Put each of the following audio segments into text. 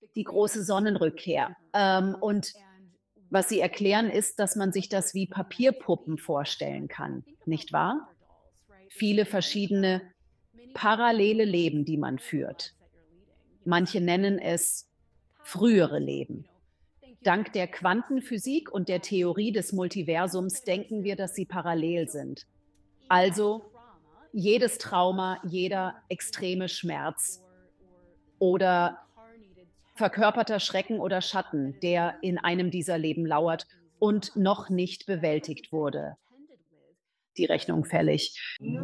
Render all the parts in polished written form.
die große Sonnenrückkehr. Und was sie erklären, ist, dass man sich das wie Papierpuppen vorstellen kann, nicht wahr? Viele verschiedene parallele Leben, die man führt. Manche nennen es frühere Leben. Dank der Quantenphysik und der Theorie des Multiversums denken wir, dass sie parallel sind. Also jedes Trauma, jeder extreme Schmerz oder verkörperter Schrecken oder Schatten, der in einem dieser Leben lauert und noch nicht bewältigt wurde. Die Rechnung fällig.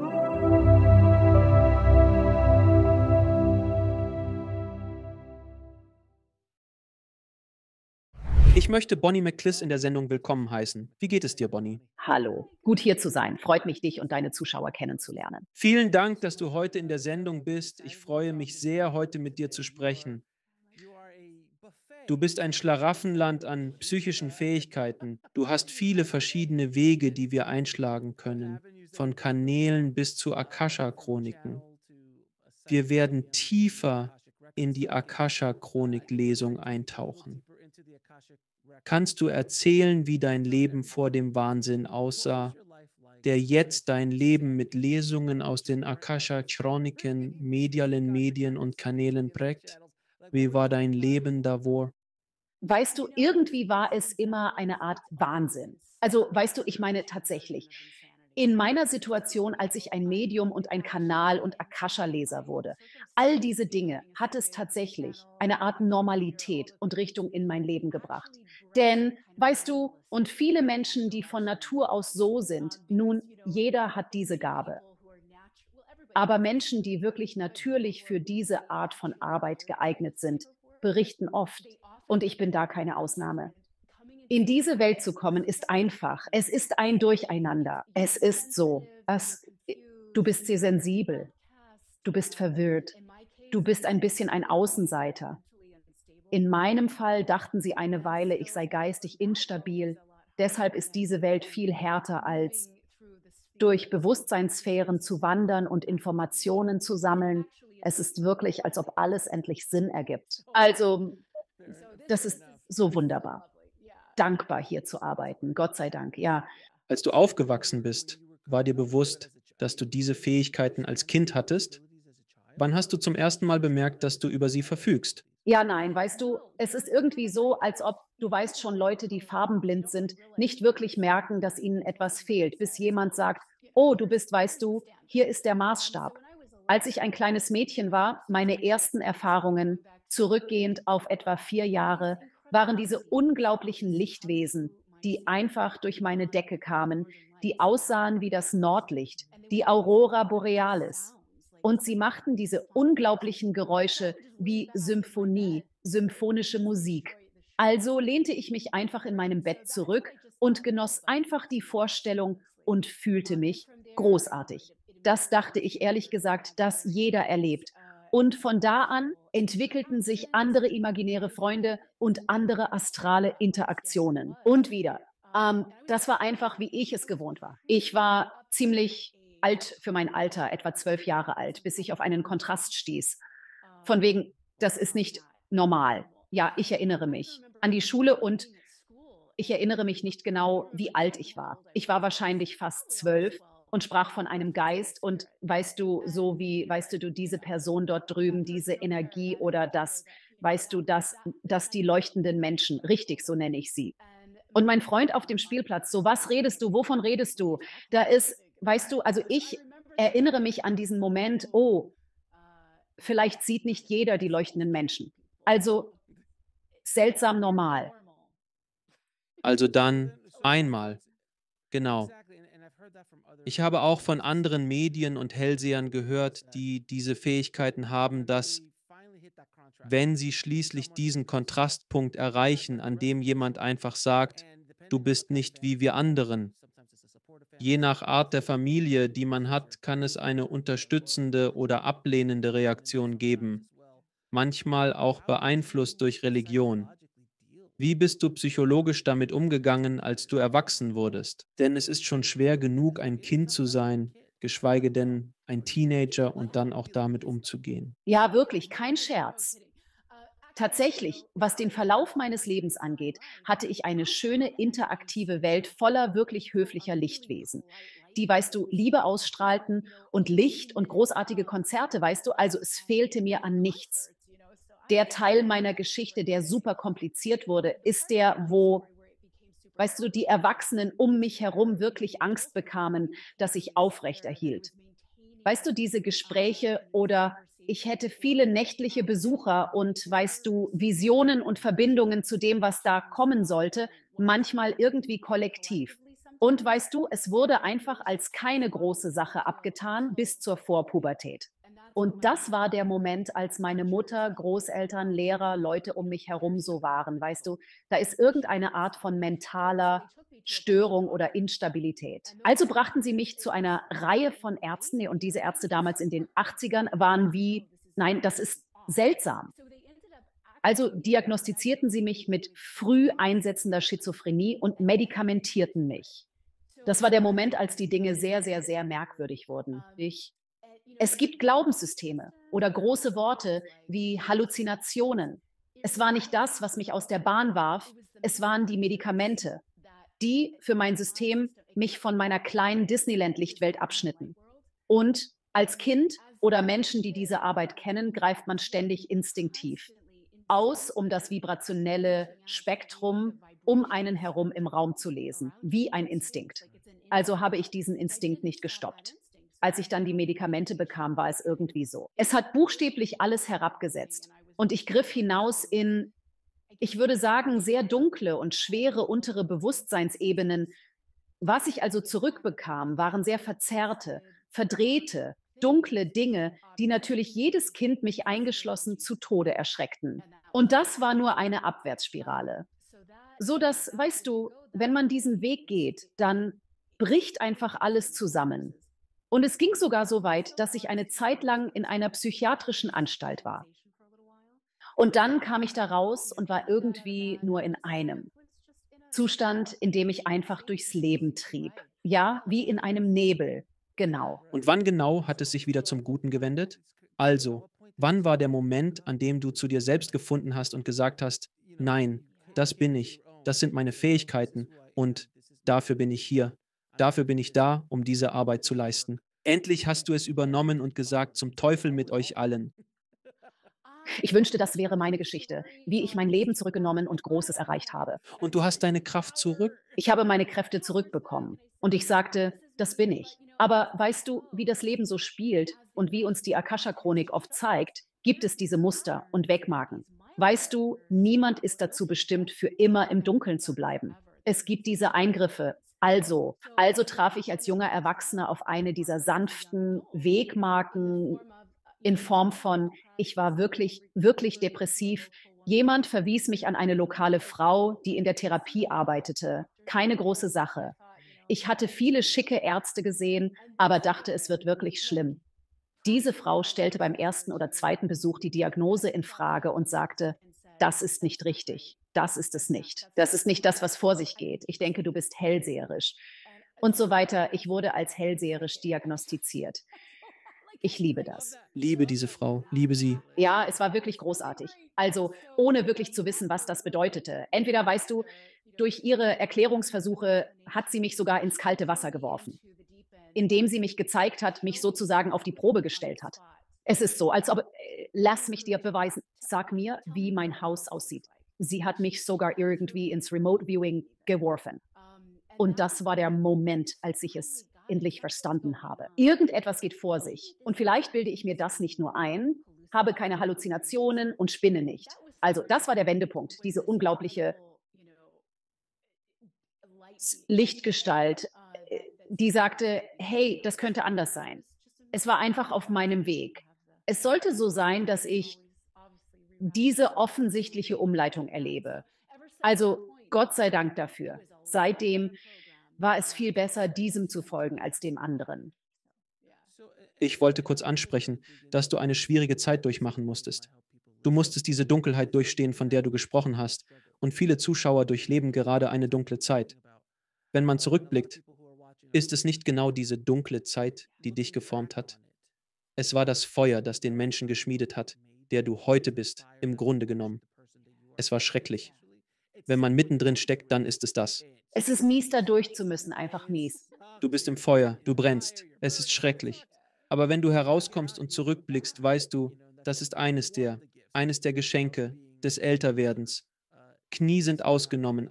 Ich möchte Bonnie McCliss in der Sendung willkommen heißen. Wie geht es dir, Bonnie? Hallo, gut hier zu sein. Freut mich, dich und deine Zuschauer kennenzulernen. Vielen Dank, dass du heute in der Sendung bist. Ich freue mich sehr, heute mit dir zu sprechen. Du bist ein Schlaraffenland an psychischen Fähigkeiten. Du hast viele verschiedene Wege, die wir einschlagen können, von Kanälen bis zu Akasha-Chroniken. Wir werden tiefer in die Akasha-Chronik-Lesung eintauchen. Kannst du erzählen, wie dein Leben vor dem Wahnsinn aussah, der jetzt dein Leben mit Lesungen aus den Akasha-Chroniken, medialen Medien und Kanälen prägt? Wie war dein Leben davor? Weißt du, irgendwie war es immer eine Art Wahnsinn. Also, weißt du, ich meine tatsächlich. In meiner Situation, als ich ein Medium und ein Kanal und Akasha-Leser wurde, all diese Dinge hat es tatsächlich eine Art Normalität und Richtung in mein Leben gebracht. Denn, weißt du, und viele Menschen, die von Natur aus so sind, nun, jeder hat diese Gabe. Aber Menschen, die wirklich natürlich für diese Art von Arbeit geeignet sind, berichten oft, und ich bin da keine Ausnahme. In diese Welt zu kommen, ist einfach. Es ist ein Durcheinander. Es ist so. Du bist sehr sensibel. Du bist verwirrt. Du bist ein bisschen ein Außenseiter. In meinem Fall dachten sie eine Weile, ich sei geistig instabil. Deshalb ist diese Welt viel härter als durch Bewusstseinssphären zu wandern und Informationen zu sammeln. Es ist wirklich, als ob alles endlich Sinn ergibt. Also, das ist so wunderbar. Dankbar, hier zu arbeiten. Gott sei Dank, ja. Als du aufgewachsen bist, war dir bewusst, dass du diese Fähigkeiten als Kind hattest? Wann hast du zum ersten Mal bemerkt, dass du über sie verfügst? Ja, nein, weißt du, es ist irgendwie so, als ob du weißt schon, Leute, die farbenblind sind, nicht wirklich merken, dass ihnen etwas fehlt, bis jemand sagt: „Oh, du bist, weißt du, hier ist der Maßstab.“ Als ich ein kleines Mädchen war, meine ersten Erfahrungen, zurückgehend auf etwa 4 Jahre, waren diese unglaublichen Lichtwesen, die einfach durch meine Decke kamen, die aussahen wie das Nordlicht, die Aurora Borealis. Und sie machten diese unglaublichen Geräusche wie Symphonie, symphonische Musik. Also lehnte ich mich einfach in meinem Bett zurück und genoss einfach die Vorstellung und fühlte mich großartig. Das dachte ich ehrlich gesagt, dass jeder erlebt. Und von da an entwickelten sich andere imaginäre Freunde und andere astrale Interaktionen. Und wieder. Das war einfach, wie ich es gewohnt war. Ich war ziemlich alt für mein Alter, etwa 12 Jahre alt, bis ich auf einen Kontrast stieß. Von wegen, das ist nicht normal. Ja, ich erinnere mich an die Schule und ich erinnere mich nicht genau, wie alt ich war. Ich war wahrscheinlich fast 12 und sprach von einem Geist und weißt du, so wie, weißt du, diese Person dort drüben, diese Energie oder das, weißt du, dass die leuchtenden Menschen, richtig, so nenne ich sie. Und mein Freund auf dem Spielplatz, so: „Was redest du? Wovon redest du?“ Da ist, weißt du, also ich erinnere mich an diesen Moment: „Oh, vielleicht sieht nicht jeder die leuchtenden Menschen.“ Also, seltsam normal. Also dann einmal, genau. Ich habe auch von anderen Medien und Hellsehern gehört, die diese Fähigkeiten haben, dass, wenn sie schließlich diesen Kontrastpunkt erreichen, an dem jemand einfach sagt, du bist nicht wie wir anderen. Je nach Art der Familie, die man hat, kann es eine unterstützende oder ablehnende Reaktion geben, manchmal auch beeinflusst durch Religion. Wie bist du psychologisch damit umgegangen, als du erwachsen wurdest? Denn es ist schon schwer genug, ein Kind zu sein, geschweige denn ein Teenager und dann auch damit umzugehen. Ja, wirklich, kein Scherz. Tatsächlich, was den Verlauf meines Lebens angeht, hatte ich eine schöne interaktive Welt voller wirklich höflicher Lichtwesen, die, weißt du, Liebe ausstrahlten und Licht und großartige Konzerte, weißt du, also es fehlte mir an nichts. Der Teil meiner Geschichte, der super kompliziert wurde, ist der, wo, weißt du, die Erwachsenen um mich herum wirklich Angst bekamen, dass ich aufrechterhielt. Weißt du, diese Gespräche oder ich hätte viele nächtliche Besucher und, weißt du, Visionen und Verbindungen zu dem, was da kommen sollte, manchmal irgendwie kollektiv. Und weißt du, es wurde einfach als keine große Sache abgetan bis zur Vorpubertät. Und das war der Moment, als meine Mutter, Großeltern, Lehrer, Leute um mich herum so waren. Weißt du, da ist irgendeine Art von mentaler Störung oder Instabilität. Also brachten sie mich zu einer Reihe von Ärzten, und diese Ärzte damals in den 80ern waren wie, nein, das ist seltsam. Also diagnostizierten sie mich mit früh einsetzender Schizophrenie und medikamentierten mich. Das war der Moment, als die Dinge sehr, sehr, sehr merkwürdig wurden. Es gibt Glaubenssysteme oder große Worte wie Halluzinationen. Es war nicht das, was mich aus der Bahn warf, es waren die Medikamente, die für mein System mich von meiner kleinen Disneyland-Lichtwelt abschnitten. Und als Kind oder Menschen, die diese Arbeit kennen, greift man ständig instinktiv aus, um das vibrationelle Spektrum um einen herum im Raum zu lesen, wie ein Instinkt. Also habe ich diesen Instinkt nicht gestoppt. Als ich dann die Medikamente bekam, war es irgendwie so. Es hat buchstäblich alles herabgesetzt. Und ich griff hinaus in, ich würde sagen, sehr dunkle und schwere untere Bewusstseinsebenen. Was ich also zurückbekam, waren sehr verzerrte, verdrehte, dunkle Dinge, die natürlich jedes Kind, mich eingeschlossen, zu Tode erschreckten. Und das war nur eine Abwärtsspirale. So dass, weißt du, wenn man diesen Weg geht, dann bricht einfach alles zusammen. Und es ging sogar so weit, dass ich eine Zeit lang in einer psychiatrischen Anstalt war. Und dann kam ich da raus und war irgendwie nur in einem Zustand, in dem ich einfach durchs Leben trieb. Ja, wie in einem Nebel. Genau. Und wann genau hat es sich wieder zum Guten gewendet? Also, wann war der Moment, an dem du zu dir selbst gefunden hast und gesagt hast, nein, das bin ich, das sind meine Fähigkeiten und dafür bin ich hier. Dafür bin ich da, um diese Arbeit zu leisten. Endlich hast du es übernommen und gesagt, zum Teufel mit euch allen. Ich wünschte, das wäre meine Geschichte, wie ich mein Leben zurückgenommen und Großes erreicht habe. Und du hast deine Kraft zurück? Ich habe meine Kräfte zurückbekommen und ich sagte, das bin ich. Aber weißt du, wie das Leben so spielt und wie uns die Akasha-Chronik oft zeigt, gibt es diese Muster und Wegmarken. Weißt du, niemand ist dazu bestimmt, für immer im Dunkeln zu bleiben. Es gibt diese Eingriffe. Also traf ich als junger Erwachsener auf eine dieser sanften Wegmarken in Form von, ich war wirklich, wirklich depressiv. Jemand verwies mich an eine lokale Frau, die in der Therapie arbeitete. Keine große Sache. Ich hatte viele schicke Ärzte gesehen, aber dachte, es wird wirklich schlimm. Diese Frau stellte beim ersten oder zweiten Besuch die Diagnose in Frage und sagte, das ist nicht richtig. Das ist es nicht. Das ist nicht das, was vor sich geht. Ich denke, du bist hellseherisch und so weiter. Ich wurde als hellseherisch diagnostiziert. Ich liebe das. Liebe diese Frau, liebe sie. Ja, es war wirklich großartig. Also, ohne wirklich zu wissen, was das bedeutete. Entweder, weißt du, durch ihre Erklärungsversuche hat sie mich sogar ins kalte Wasser geworfen, indem sie mich gezeigt hat, mich sozusagen auf die Probe gestellt hat. Es ist so, als ob, lass mich dir beweisen, sag mir, wie mein Haus aussieht. Sie hat mich sogar irgendwie ins Remote Viewing geworfen. Und das war der Moment, als ich es endlich verstanden habe. Irgendetwas geht vor sich. Und vielleicht bilde ich mir das nicht nur ein, habe keine Halluzinationen und spinne nicht. Also das war der Wendepunkt, diese unglaubliche Lichtgestalt, die sagte, hey, das könnte anders sein. Es war einfach auf meinem Weg. Es sollte so sein, dass ich diese offensichtliche Umleitung erlebe. Also Gott sei Dank dafür. Seitdem war es viel besser, diesem zu folgen als dem anderen. Ich wollte kurz ansprechen, dass du eine schwierige Zeit durchmachen musstest. Du musstest diese Dunkelheit durchstehen, von der du gesprochen hast, und viele Zuschauer durchleben gerade eine dunkle Zeit. Wenn man zurückblickt, ist es nicht genau diese dunkle Zeit, die dich geformt hat? Es war das Feuer, das den Menschen geschmiedet hat. der du heute bist, im Grunde genommen. Es war schrecklich. Wenn man mittendrin steckt, dann ist es das. Es ist mies, da durch zu müssen, einfach mies. Du bist im Feuer, du brennst. Es ist schrecklich. Aber wenn du herauskommst und zurückblickst, weißt du, das ist eines der Geschenke des Älterwerdens. Knie sind ausgenommen,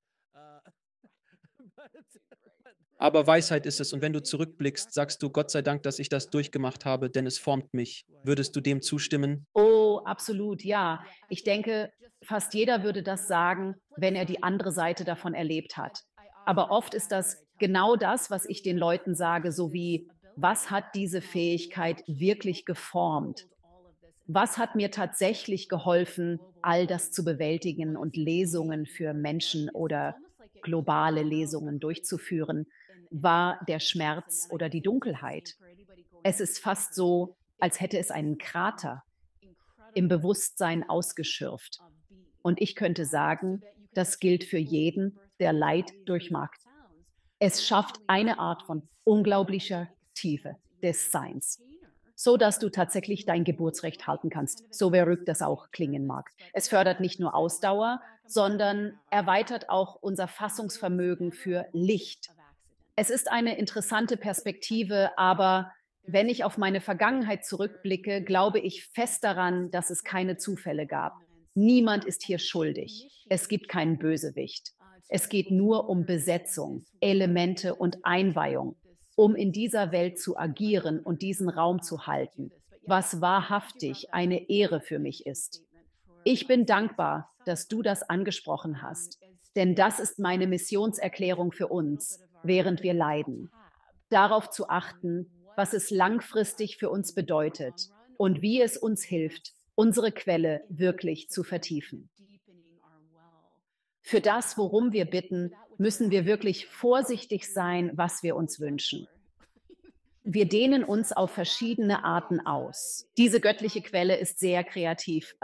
aber Weisheit ist es. Und wenn du zurückblickst, sagst du, Gott sei Dank, dass ich das durchgemacht habe, denn es formt mich. Würdest du dem zustimmen? Oh, absolut, ja. Ich denke, fast jeder würde das sagen, wenn er die andere Seite davon erlebt hat. Aber oft ist das genau das, was ich den Leuten sage, so wie: „Was hat diese Fähigkeit wirklich geformt? Was hat mir tatsächlich geholfen, all das zu bewältigen und Lesungen für Menschen oder globale Lesungen durchzuführen? War der Schmerz oder die Dunkelheit?“ Es ist fast so, als hätte es einen Krater im Bewusstsein ausgeschürft. Und ich könnte sagen, das gilt für jeden, der Leid durchmacht. Es schafft eine Art von unglaublicher Tiefe des Seins, so dass du tatsächlich dein Geburtsrecht halten kannst, so verrückt das auch klingen mag. Es fördert nicht nur Ausdauer, sondern erweitert auch unser Fassungsvermögen für Licht. Es ist eine interessante Perspektive, aber wenn ich auf meine Vergangenheit zurückblicke, glaube ich fest daran, dass es keine Zufälle gab. Niemand ist hier schuldig. Es gibt keinen Bösewicht. Es geht nur um Besetzung, Elemente und Einweihung, um in dieser Welt zu agieren und diesen Raum zu halten, was wahrhaftig eine Ehre für mich ist. Ich bin dankbar, dass du das angesprochen hast, denn das ist meine Missionserklärung für uns, während wir leiden. Darauf zu achten, was es langfristig für uns bedeutet und wie es uns hilft, unsere Quelle wirklich zu vertiefen. Für das, worum wir bitten, müssen wir wirklich vorsichtig sein, was wir uns wünschen. Wir dehnen uns auf verschiedene Arten aus. Diese göttliche Quelle ist sehr kreativ.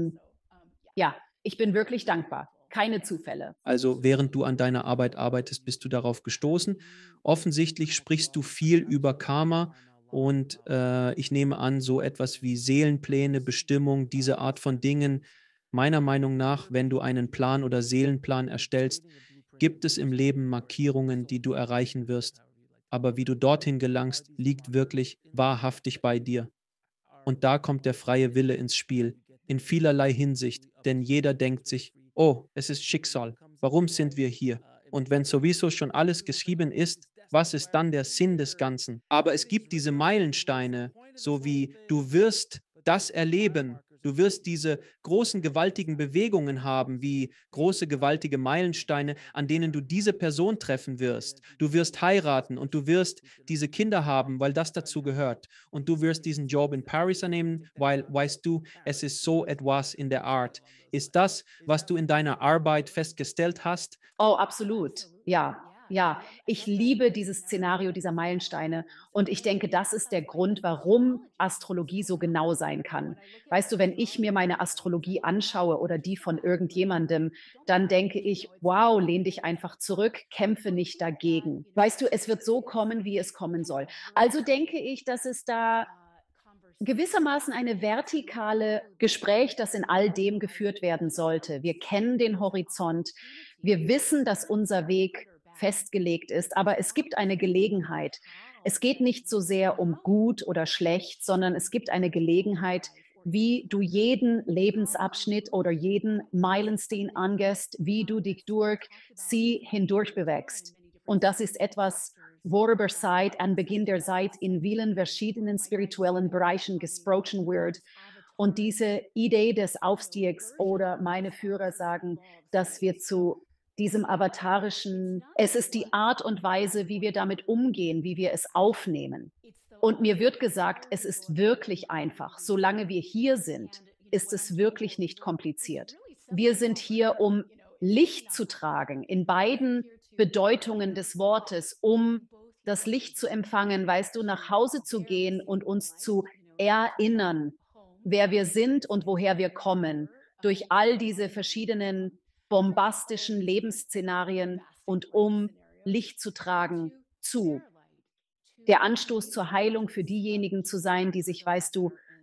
Ja, ich bin wirklich dankbar. Keine Zufälle. Also während du an deiner Arbeit arbeitest, bist du darauf gestoßen. Offensichtlich sprichst du viel über Karma und ich nehme an, so etwas wie Seelenpläne, Bestimmung, diese Art von Dingen. Meiner Meinung nach, wenn du einen Plan oder Seelenplan erstellst, gibt es im Leben Markierungen, die du erreichen wirst. Aber wie du dorthin gelangst, liegt wirklich wahrhaftig bei dir. Und da kommt der freie Wille ins Spiel, in vielerlei Hinsicht, denn jeder denkt sich, oh, es ist Schicksal, warum sind wir hier? Und wenn sowieso schon alles geschrieben ist, was ist dann der Sinn des Ganzen? Aber es gibt diese Meilensteine, so wie du wirst das erleben. Du wirst diese großen, gewaltigen Bewegungen haben, wie große, gewaltige Meilensteine, an denen du diese Person treffen wirst. Du wirst heiraten und du wirst diese Kinder haben, weil das dazu gehört. Und du wirst diesen Job in Paris annehmen, weil, weißt du, es ist so etwas in der Art. Ist das, was du in deiner Arbeit festgestellt hast? Oh, absolut. Ja, ja. Ich liebe dieses Szenario dieser Meilensteine und ich denke, das ist der Grund, warum Astrologie so genau sein kann. Weißt du, wenn ich mir meine Astrologie anschaue oder die von irgendjemandem, dann denke ich: „Wow, lehn dich einfach zurück, kämpfe nicht dagegen.“ Weißt du, es wird so kommen, wie es kommen soll. Also denke ich, dass es da gewissermaßen eine vertikale Gespräch, das in all dem geführt werden sollte. Wir kennen den Horizont. Wir wissen, dass unser Weg festgelegt ist, aber es gibt eine Gelegenheit. Es geht nicht so sehr um gut oder schlecht, sondern es gibt eine Gelegenheit, wie du jeden Lebensabschnitt oder jeden Meilenstein angehst, wie du dich durch sie hindurch bewegst. Und das ist etwas, worüber seit Anbeginn der Zeit in vielen verschiedenen spirituellen Bereichen gesprochen wird. Und diese Idee des Aufstiegs oder meine Führer sagen, dass wir zu diesem avatarischen, es ist die Art und Weise, wie wir damit umgehen, wie wir es aufnehmen. Und mir wird gesagt, es ist wirklich einfach. Solange wir hier sind, ist es wirklich nicht kompliziert. Wir sind hier, um Licht zu tragen in beiden Bedeutungen des Wortes, um das Licht zu empfangen, weißt du, nach Hause zu gehen und uns zu erinnern, wer wir sind und woher wir kommen, durch all diese verschiedenen bombastischen Lebensszenarien und um Licht zu tragen zu. Der Anstoß zur Heilung für diejenigen zu sein, die sich, weißt du,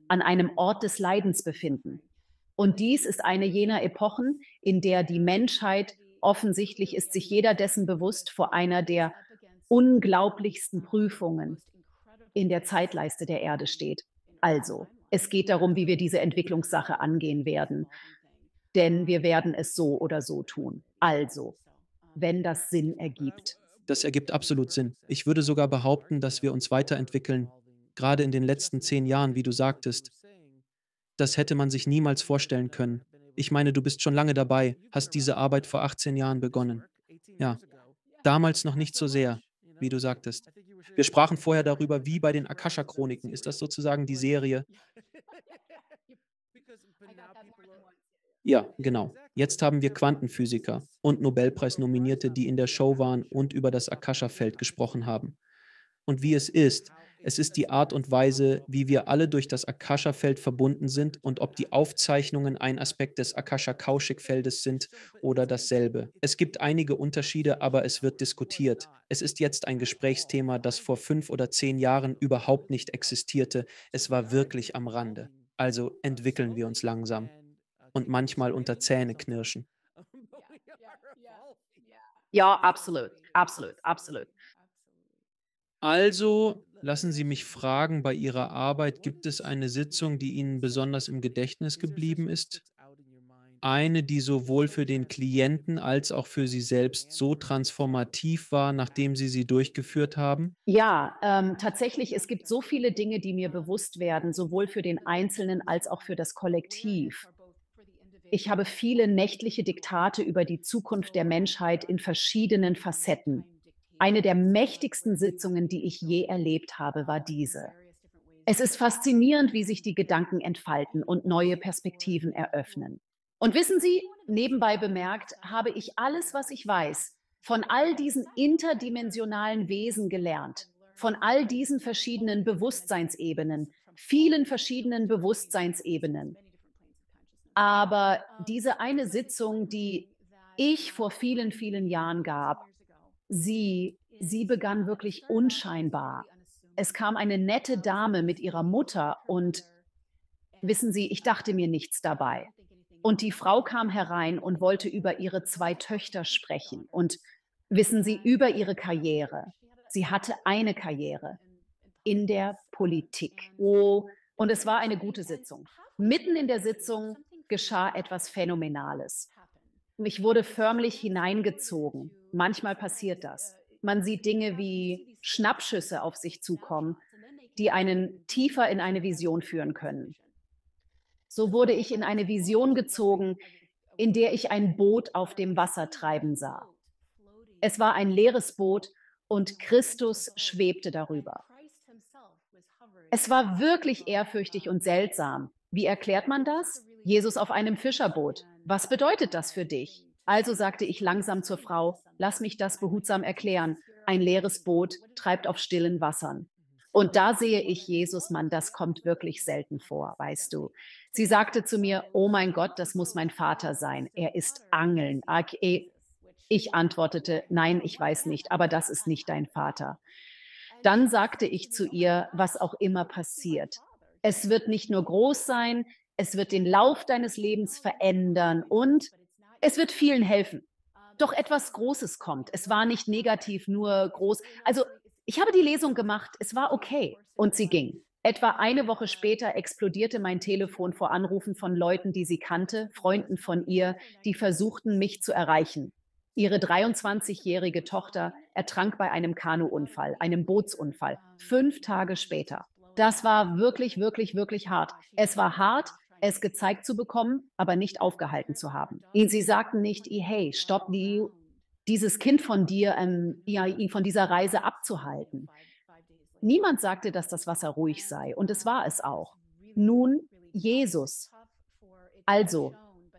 an einem Ort des Leidens befinden. Und dies ist eine jener Epochen, in der die Menschheit, offensichtlich ist sich jeder dessen bewusst, vor einer der unglaublichsten Prüfungen in der Zeitleiste der Erde steht. Also, es geht darum, wie wir diese Entwicklungssache angehen werden, denn wir werden es so oder so tun. Also, wenn das Sinn ergibt. Das ergibt absolut Sinn. Ich würde sogar behaupten, dass wir uns weiterentwickeln, gerade in den letzten 10 Jahren, wie du sagtest. Das hätte man sich niemals vorstellen können. Ich meine, du bist schon lange dabei, hast diese Arbeit vor 18 Jahren begonnen. Ja, damals noch nicht so sehr, wie du sagtest. Wir sprachen vorher darüber, wie bei den Akasha-Chroniken. Ist das sozusagen die Serie? Ja, genau. Jetzt haben wir Quantenphysiker und Nobelpreisnominierte, die in der Show waren und über das Akasha-Feld gesprochen haben. Und wie es ist die Art und Weise, wie wir alle durch das Akasha-Feld verbunden sind und ob die Aufzeichnungen ein Aspekt des Akasha-Kaushik-Feldes sind oder dasselbe. Es gibt einige Unterschiede, aber es wird diskutiert. Es ist jetzt ein Gesprächsthema, das vor 5 oder 10 Jahren überhaupt nicht existierte. Es war wirklich am Rande. Also entwickeln wir uns langsam und manchmal unter Zähneknirschen. Ja, absolut, absolut, absolut. Also, lassen Sie mich fragen, bei Ihrer Arbeit gibt es eine Sitzung, die Ihnen besonders im Gedächtnis geblieben ist? Eine, die sowohl für den Klienten als auch für Sie selbst so transformativ war, nachdem Sie sie durchgeführt haben? Ja, tatsächlich, es gibt so viele Dinge, die mir bewusst werden, sowohl für den Einzelnen als auch für das Kollektiv. Ich habe viele nächtliche Diktate über die Zukunft der Menschheit in verschiedenen Facetten. Eine der mächtigsten Sitzungen, die ich je erlebt habe, war diese. Es ist faszinierend, wie sich die Gedanken entfalten und neue Perspektiven eröffnen. Und wissen Sie, nebenbei bemerkt, habe ich alles, was ich weiß, von all diesen interdimensionalen Wesen gelernt, von all diesen verschiedenen Bewusstseinsebenen, vielen verschiedenen Bewusstseinsebenen. Aber diese eine Sitzung, die ich vor vielen, vielen Jahren gab, sie begann wirklich unscheinbar. Es kam eine nette Dame mit ihrer Mutter und wissen Sie, ich dachte mir nichts dabei. Und die Frau kam herein und wollte über ihre 2 Töchter sprechen und wissen Sie, über ihre Karriere. Sie hatte eine Karriere in der Politik. Oh, und es war eine gute Sitzung. Mitten in der Sitzung geschah etwas Phänomenales. Mich wurde förmlich hineingezogen. Manchmal passiert das. Man sieht Dinge wie Schnappschüsse auf sich zukommen, die einen tiefer in eine Vision führen können. So wurde ich in eine Vision gezogen, in der ich ein Boot auf dem Wasser treiben sah. Es war ein leeres Boot und Christus schwebte darüber. Es war wirklich ehrfürchtig und seltsam. Wie erklärt man das? Jesus auf einem Fischerboot. Was bedeutet das für dich? Also sagte ich langsam zur Frau, lass mich das behutsam erklären. Ein leeres Boot treibt auf stillen Wassern. Und da sehe ich Jesus, Mann, das kommt wirklich selten vor, weißt du. Sie sagte zu mir, oh mein Gott, das muss mein Vater sein. Er ist Angeln. Ich antwortete, nein, ich weiß nicht, aber das ist nicht dein Vater. Dann sagte ich zu ihr, was auch immer passiert. Es wird nicht nur groß sein, es wird den Lauf deines Lebens verändern und es wird vielen helfen. Doch etwas Großes kommt. Es war nicht negativ, nur groß. Also, ich habe die Lesung gemacht, es war okay und sie ging. Etwa eine Woche später explodierte mein Telefon vor Anrufen von Leuten, die sie kannte, Freunden von ihr, die versuchten, mich zu erreichen. Ihre 23-jährige Tochter ertrank bei einem Kanuunfall, einem Bootsunfall, 5 Tage später. Das war wirklich, wirklich, wirklich hart. Es war hart, es gezeigt zu bekommen, aber nicht aufgehalten zu haben. Sie sagten nicht: „Hey, stopp dieses Kind von dir, ja, ihn von dieser Reise abzuhalten.“ Niemand sagte, dass das Wasser ruhig sei, und es war es auch. Nun, Jesus. Also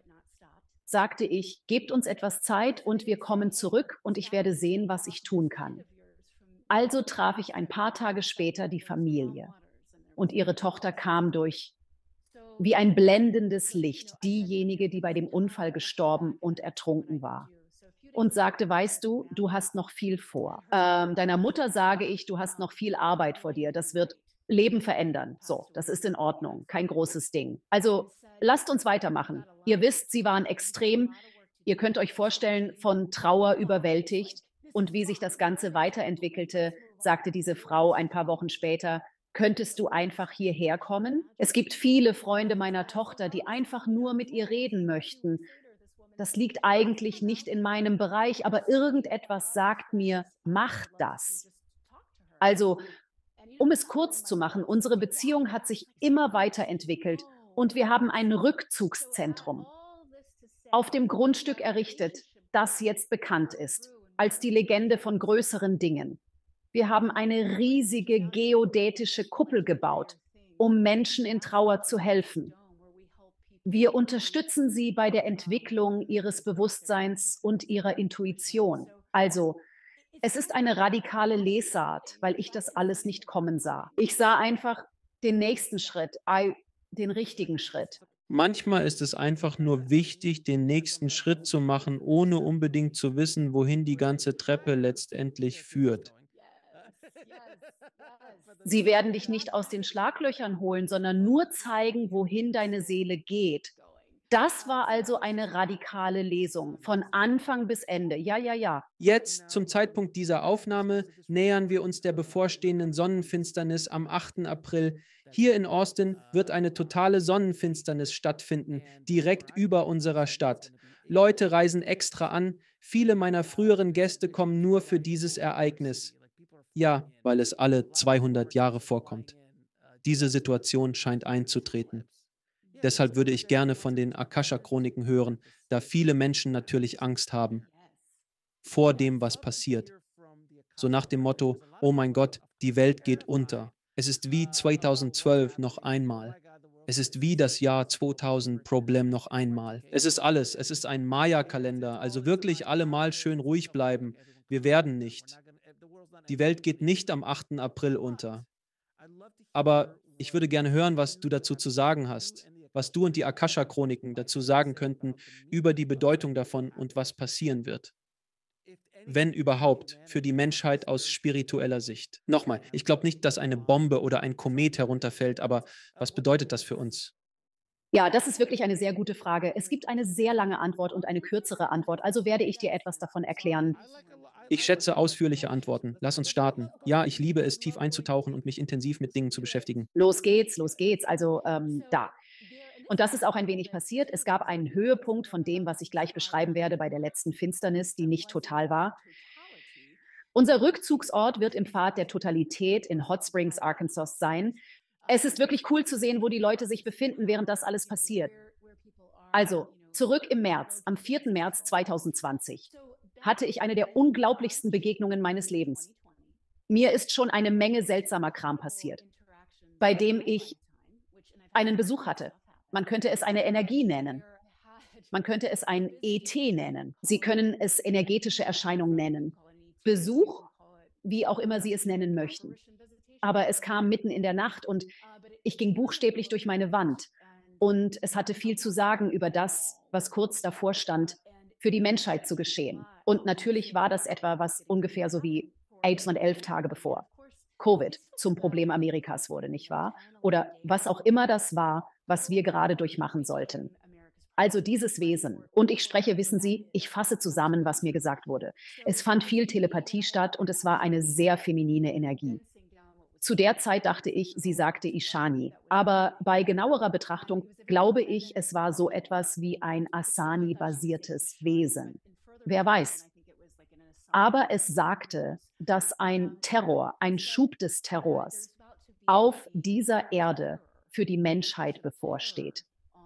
sagte ich: „Gebt uns etwas Zeit und wir kommen zurück und ich werde sehen, was ich tun kann.“ Also traf ich ein paar Tage später die Familie und ihre Tochter kam durch wie ein blendendes Licht, diejenige, die bei dem Unfall gestorben und ertrunken war. Und sagte, weißt du, du hast noch viel vor. Deiner Mutter sage ich, du hast noch viel Arbeit vor dir. Das wird Leben verändern. So, das ist in Ordnung, kein großes Ding. Also lasst uns weitermachen. Ihr wisst, sie waren extrem. Ihr könnt euch vorstellen, von Trauer überwältigt. Und wie sich das Ganze weiterentwickelte, sagte diese Frau ein paar Wochen später, könntest du einfach hierher kommen? Es gibt viele Freunde meiner Tochter, die einfach nur mit ihr reden möchten. Das liegt eigentlich nicht in meinem Bereich, aber irgendetwas sagt mir, mach das. Also, um es kurz zu machen, unsere Beziehung hat sich immer weiterentwickelt und wir haben ein Rückzugszentrum auf dem Grundstück errichtet, das jetzt bekannt ist, als die Legende von größeren Dingen. Wir haben eine riesige geodätische Kuppel gebaut, um Menschen in Trauer zu helfen. Wir unterstützen sie bei der Entwicklung ihres Bewusstseins und ihrer Intuition. Also, es ist eine radikale Lesart, weil ich das alles nicht kommen sah. Ich sah einfach den nächsten Schritt, den richtigen Schritt. Manchmal ist es einfach nur wichtig, den nächsten Schritt zu machen, ohne unbedingt zu wissen, wohin die ganze Treppe letztendlich führt. Sie werden dich nicht aus den Schlaglöchern holen, sondern nur zeigen, wohin deine Seele geht. Das war also eine radikale Lesung, von Anfang bis Ende. Ja, ja, ja. Jetzt, zum Zeitpunkt dieser Aufnahme, nähern wir uns der bevorstehenden Sonnenfinsternis am 8. April. Hier in Austin wird eine totale Sonnenfinsternis stattfinden, direkt über unserer Stadt. Leute reisen extra an. Viele meiner früheren Gäste kommen nur für dieses Ereignis. Ja, weil es alle 200 Jahre vorkommt. Diese Situation scheint einzutreten. Deshalb würde ich gerne von den Akasha-Chroniken hören, da viele Menschen natürlich Angst haben vor dem, was passiert. So nach dem Motto, oh mein Gott, die Welt geht unter. Es ist wie 2012 noch einmal. Es ist wie das Jahr 2000 Problem noch einmal. Es ist alles. Es ist ein Maya-Kalender. Also wirklich alle mal schön ruhig bleiben. Wir werden nicht. Die Welt geht nicht am 8. April unter. Aber ich würde gerne hören, was du dazu zu sagen hast. Was du und die Akasha-Chroniken dazu sagen könnten über die Bedeutung davon und was passieren wird. Wenn überhaupt, für die Menschheit aus spiritueller Sicht. Nochmal, ich glaube nicht, dass eine Bombe oder ein Komet herunterfällt, aber was bedeutet das für uns? Ja, das ist wirklich eine sehr gute Frage. Es gibt eine sehr lange Antwort und eine kürzere Antwort, also werde ich dir etwas davon erklären. Ich schätze ausführliche Antworten. Lass uns starten. Ja, ich liebe es, tief einzutauchen und mich intensiv mit Dingen zu beschäftigen. Los geht's, los geht's. Also da. Und das ist auch ein wenig passiert. Es gab einen Höhepunkt von dem, was ich gleich beschreiben werde bei der letzten Finsternis, die nicht total war. Unser Rückzugsort wird im Pfad der Totalität in Hot Springs, Arkansas sein. Es ist wirklich cool zu sehen, wo die Leute sich befinden, während das alles passiert. Also, zurück im März, am 4. März 2020, hatte ich eine der unglaublichsten Begegnungen meines Lebens. Mir ist schon eine Menge seltsamer Kram passiert, bei dem ich einen Besuch hatte. Man könnte es eine Energie nennen. Man könnte es ein ET nennen. Sie können es energetische Erscheinung nennen. Besuch, wie auch immer Sie es nennen möchten. Aber es kam mitten in der Nacht und ich ging buchstäblich durch meine Wand. Und es hatte viel zu sagen über das, was kurz davor stand, für die Menschheit zu geschehen. Und natürlich war das etwa was ungefähr so wie 811 Tage bevor Covid zum Problem Amerikas wurde, nicht wahr? Oder was auch immer das war, was wir gerade durchmachen sollten. Also dieses Wesen. Und ich spreche, wissen Sie, ich fasse zusammen, was mir gesagt wurde. Es fand viel Telepathie statt und es war eine sehr feminine Energie. Zu der Zeit dachte ich, sie sagte Ishani. Aber bei genauerer Betrachtung glaube ich, es war so etwas wie ein Asani-basiertes Wesen. Wer weiß. Aber es sagte, dass ein Terror, ein Schub des Terrors auf dieser Erde für die Menschheit bevorsteht.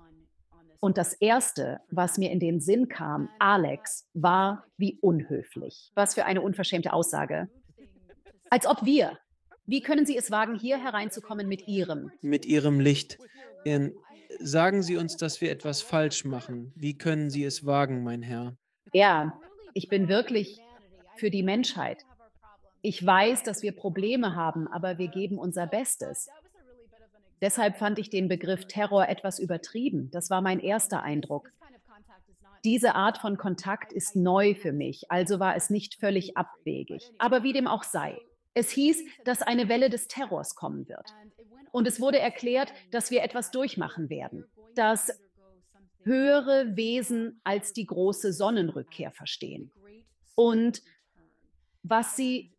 Und das Erste, was mir in den Sinn kam, Alex, war wie unhöflich. Was für eine unverschämte Aussage. Als ob wir. Wie können Sie es wagen, hier hereinzukommen mit Ihrem? Mit Ihrem Licht. Ähm, Sagen Sie uns, dass wir etwas falsch machen. Wie können Sie es wagen, mein Herr? Ja, ich bin wirklich für die Menschheit. Ich weiß, dass wir Probleme haben, aber wir geben unser Bestes. Deshalb fand ich den Begriff Terror etwas übertrieben. Das war mein erster Eindruck. Diese Art von Kontakt ist neu für mich, also war es nicht völlig abwegig. Aber wie dem auch sei. Es hieß, dass eine Welle des Terrors kommen wird. Und es wurde erklärt, dass wir etwas durchmachen werden, dass höhere Wesen als die große Sonnenrückkehr verstehen. Und was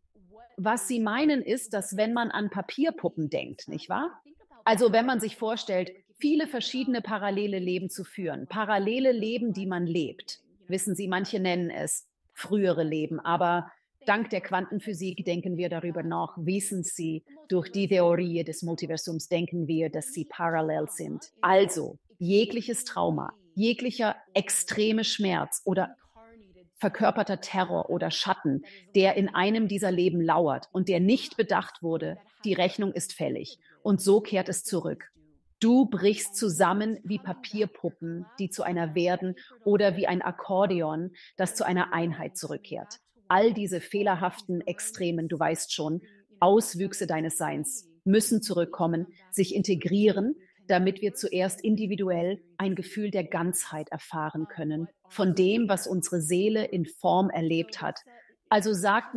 sie meinen, ist, dass wenn man an Papierpuppen denkt, nicht wahr? Also wenn man sich vorstellt, viele verschiedene parallele Leben zu führen, parallele Leben, die man lebt. Wissen Sie, manche nennen es frühere Leben, aber dank der Quantenphysik denken wir darüber nach, wissen Sie, durch die Theorie des Multiversums denken wir, dass sie parallel sind. Also jegliches Trauma, jeglicher extreme Schmerz oder verkörperter Terror oder Schatten, der in einem dieser Leben lauert und der nicht bedacht wurde, die Rechnung ist fällig. Und so kehrt es zurück. Du brichst zusammen wie Papierpuppen, die zu einer werden, oder wie ein Akkordeon, das zu einer Einheit zurückkehrt. All diese fehlerhaften, extremen, du weißt schon, Auswüchse deines Seins müssen zurückkommen, sich integrieren, damit wir zuerst individuell ein Gefühl der Ganzheit erfahren können, von dem, was unsere Seele in Form erlebt hat. Also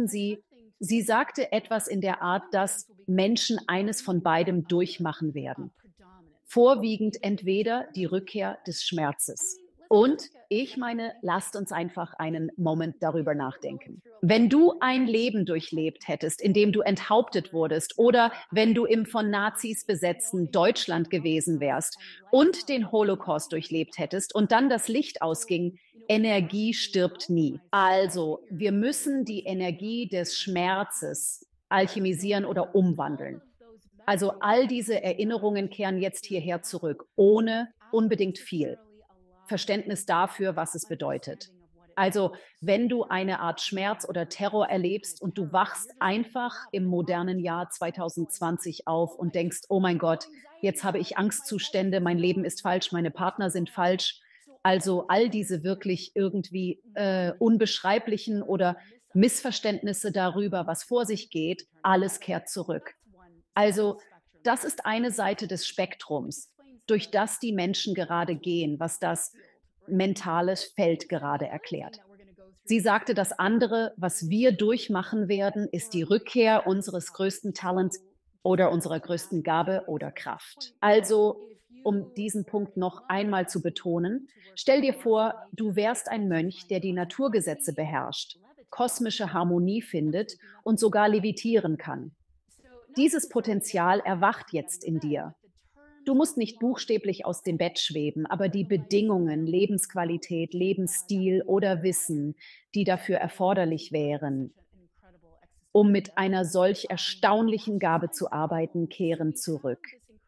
sie sagte etwas in der Art, dass Menschen eines von beidem durchmachen werden. Vorwiegend entweder die Rückkehr des Schmerzes. Und ich meine, lasst uns einfach einen Moment darüber nachdenken. Wenn du ein Leben durchlebt hättest, in dem du enthauptet wurdest, oder wenn du im von Nazis besetzten Deutschland gewesen wärst und den Holocaust durchlebt hättest und dann das Licht ausging, Energie stirbt nie. Also, wir müssen die Energie des Schmerzes alchemisieren oder umwandeln. Also all diese Erinnerungen kehren jetzt hierher zurück, ohne unbedingt viel Verständnis dafür, was es bedeutet. Also wenn du eine Art Schmerz oder Terror erlebst und du wachst einfach im modernen Jahr 2020 auf und denkst, oh mein Gott, jetzt habe ich Angstzustände, mein Leben ist falsch, meine Partner sind falsch. Also all diese wirklich irgendwie unbeschreiblichen oder Missverständnisse darüber, was vor sich geht, alles kehrt zurück. Also das ist eine Seite des Spektrums, durch das die Menschen gerade gehen, was das mentale Feld gerade erklärt. Sie sagte, das andere, was wir durchmachen werden, ist die Rückkehr unseres größten Talents oder unserer größten Gabe oder Kraft. Also, um diesen Punkt noch einmal zu betonen, stell dir vor, du wärst ein Mönch, der die Naturgesetze beherrscht, kosmische Harmonie findet und sogar levitieren kann. Dieses Potenzial erwacht jetzt in dir. Du musst nicht buchstäblich aus dem Bett schweben, aber die Bedingungen, Lebensqualität, Lebensstil oder Wissen, die dafür erforderlich wären, um mit einer solch erstaunlichen Gabe zu arbeiten, kehren zurück.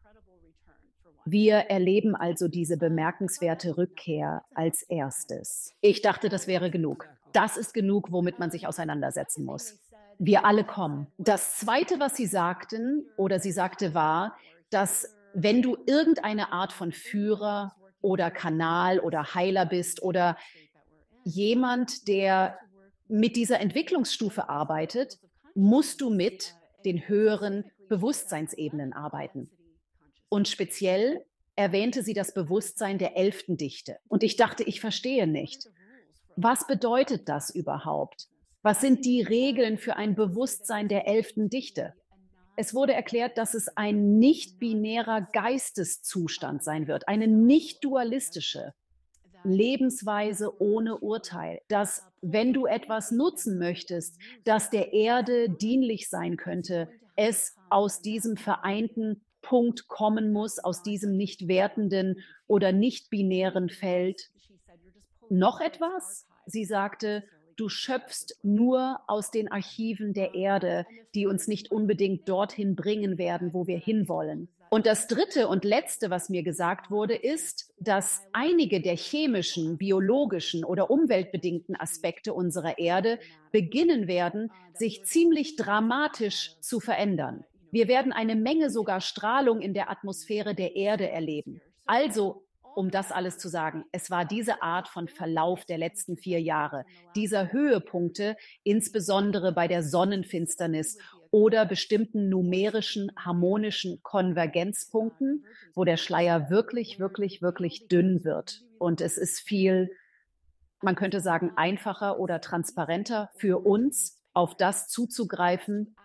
Wir erleben also diese bemerkenswerte Rückkehr als erstes. Ich dachte, das wäre genug. Das ist genug, womit man sich auseinandersetzen muss. Wir alle kommen. Das Zweite, was sie sagten oder sie sagte, war, dass wenn du irgendeine Art von Führer oder Kanal oder Heiler bist oder jemand, der mit dieser Entwicklungsstufe arbeitet, musst du mit den höheren Bewusstseinsebenen arbeiten. Und speziell erwähnte sie das Bewusstsein der 11. Dichte. Und ich dachte, ich verstehe nicht. Was bedeutet das überhaupt? Was sind die Regeln für ein Bewusstsein der 11. Dichte? Es wurde erklärt, dass es ein nicht-binärer Geisteszustand sein wird, eine nicht-dualistische Lebensweise ohne Urteil, dass wenn du etwas nutzen möchtest, das der Erde dienlich sein könnte, es aus diesem vereinten Punkt kommen muss, aus diesem nicht wertenden oder nicht binären Feld. Noch etwas? Sie sagte, du schöpfst nur aus den Archiven der Erde, die uns nicht unbedingt dorthin bringen werden, wo wir hinwollen. Und das Dritte und Letzte, was mir gesagt wurde, ist, dass einige der chemischen, biologischen oder umweltbedingten Aspekte unserer Erde beginnen werden, sich ziemlich dramatisch zu verändern. Wir werden eine Menge sogar Strahlung in der Atmosphäre der Erde erleben. Also, um das alles zu sagen, es war diese Art von Verlauf der letzten 4 Jahre, dieser Höhepunkte, insbesondere bei der Sonnenfinsternis oder bestimmten numerischen, harmonischen Konvergenzpunkten, wo der Schleier wirklich, wirklich, wirklich dünn wird. Und es ist viel, man könnte sagen, einfacher oder transparenter für uns, auf das zuzugreifen,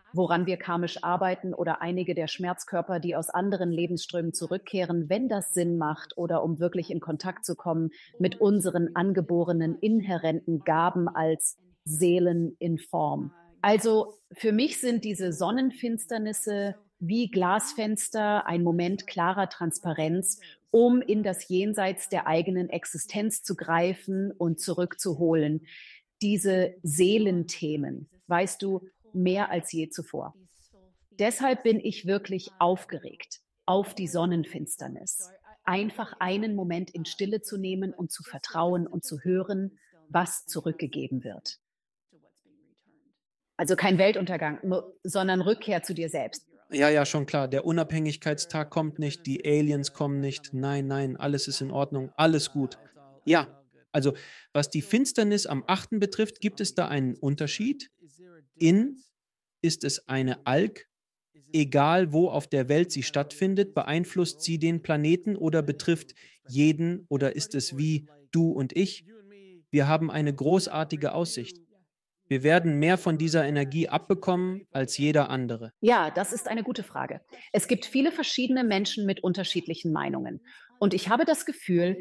woran wir karmisch arbeiten oder einige der Schmerzkörper, die aus anderen Lebensströmen zurückkehren, wenn das Sinn macht oder um wirklich in Kontakt zu kommen mit unseren angeborenen inhärenten Gaben als Seelen in Form. Also für mich sind diese Sonnenfinsternisse wie Glasfenster ein Moment klarer Transparenz, um in das Jenseits der eigenen Existenz zu greifen und zurückzuholen. Diese Seelenthemen, weißt du, mehr als je zuvor. Deshalb bin ich wirklich aufgeregt auf die Sonnenfinsternis. Einfach einen Moment in Stille zu nehmen und zu vertrauen und zu hören, was zurückgegeben wird. Also kein Weltuntergang, sondern Rückkehr zu dir selbst. Ja, ja, schon klar. Der Unabhängigkeitstag kommt nicht, die Aliens kommen nicht. Nein, nein, alles ist in Ordnung, alles gut. Ja, also was die Finsternis am Achten betrifft, gibt es da einen Unterschied? In ist es eine Alg, egal wo auf der Welt sie stattfindet, beeinflusst sie den Planeten oder betrifft jeden oder ist es wie du und ich? Wir haben eine großartige Aussicht. Wir werden mehr von dieser Energie abbekommen als jeder andere. Ja, das ist eine gute Frage. Es gibt viele verschiedene Menschen mit unterschiedlichen Meinungen. Und ich habe das Gefühl,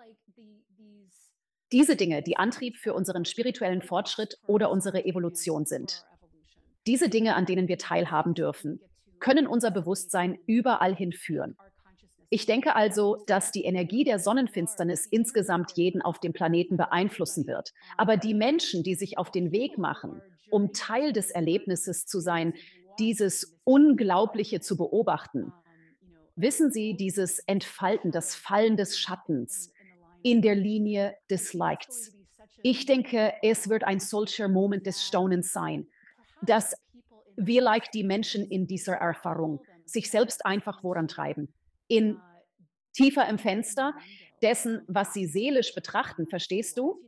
diese Dinge, die Antrieb für unseren spirituellen Fortschritt oder unsere Evolution sind, diese Dinge, an denen wir teilhaben dürfen, können unser Bewusstsein überall hinführen. Ich denke also, dass die Energie der Sonnenfinsternis insgesamt jeden auf dem Planeten beeinflussen wird. Aber die Menschen, die sich auf den Weg machen, um Teil des Erlebnisses zu sein, dieses Unglaubliche zu beobachten, wissen Sie, dieses Entfalten, das Fallen des Schattens in der Linie des Lichts. Ich denke, es wird ein solcher Moment des Staunens sein, dass wir, like die Menschen in dieser Erfahrung, sich selbst einfach vorantreiben. In tiefer im Fenster dessen, was sie seelisch betrachten, verstehst du?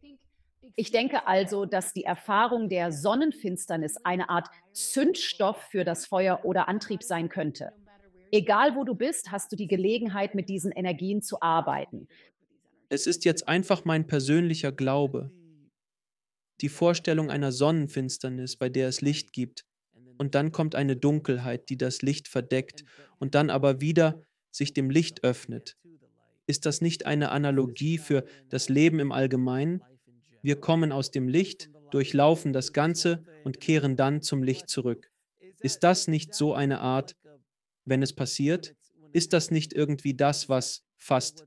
Ich denke also, dass die Erfahrung der Sonnenfinsternis eine Art Zündstoff für das Feuer oder Antrieb sein könnte. Egal wo du bist, hast du die Gelegenheit, mit diesen Energien zu arbeiten. Es ist jetzt einfach mein persönlicher Glaube, die Vorstellung einer Sonnenfinsternis, bei der es Licht gibt. Und dann kommt eine Dunkelheit, die das Licht verdeckt und dann aber wieder sich dem Licht öffnet. Ist das nicht eine Analogie für das Leben im Allgemeinen? Wir kommen aus dem Licht, durchlaufen das Ganze und kehren dann zum Licht zurück. Ist das nicht so eine Art, wenn es passiert? Ist das nicht irgendwie das, was fast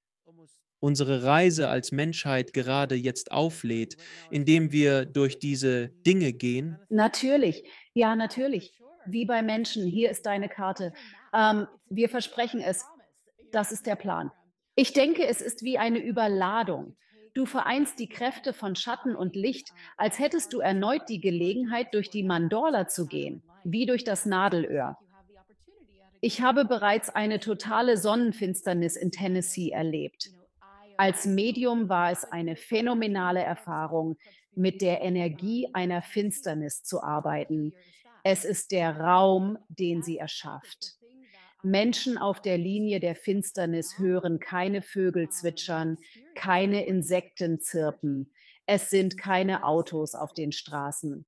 unsere Reise als Menschheit gerade jetzt auflädt, indem wir durch diese Dinge gehen? Natürlich, ja, natürlich. Wie bei Menschen, hier ist deine Karte. Wir versprechen es, das ist der Plan. Ich denke, es ist wie eine Überladung. Du vereinst die Kräfte von Schatten und Licht, als hättest du erneut die Gelegenheit, durch die Mandorla zu gehen, wie durch das Nadelöhr. Ich habe bereits eine totale Sonnenfinsternis in Tennessee erlebt. Als Medium war es eine phänomenale Erfahrung, mit der Energie einer Finsternis zu arbeiten. Es ist der Raum, den sie erschafft. Menschen auf der Linie der Finsternis hören keine Vögel zwitschern, keine Insekten zirpen. Es sind keine Autos auf den Straßen.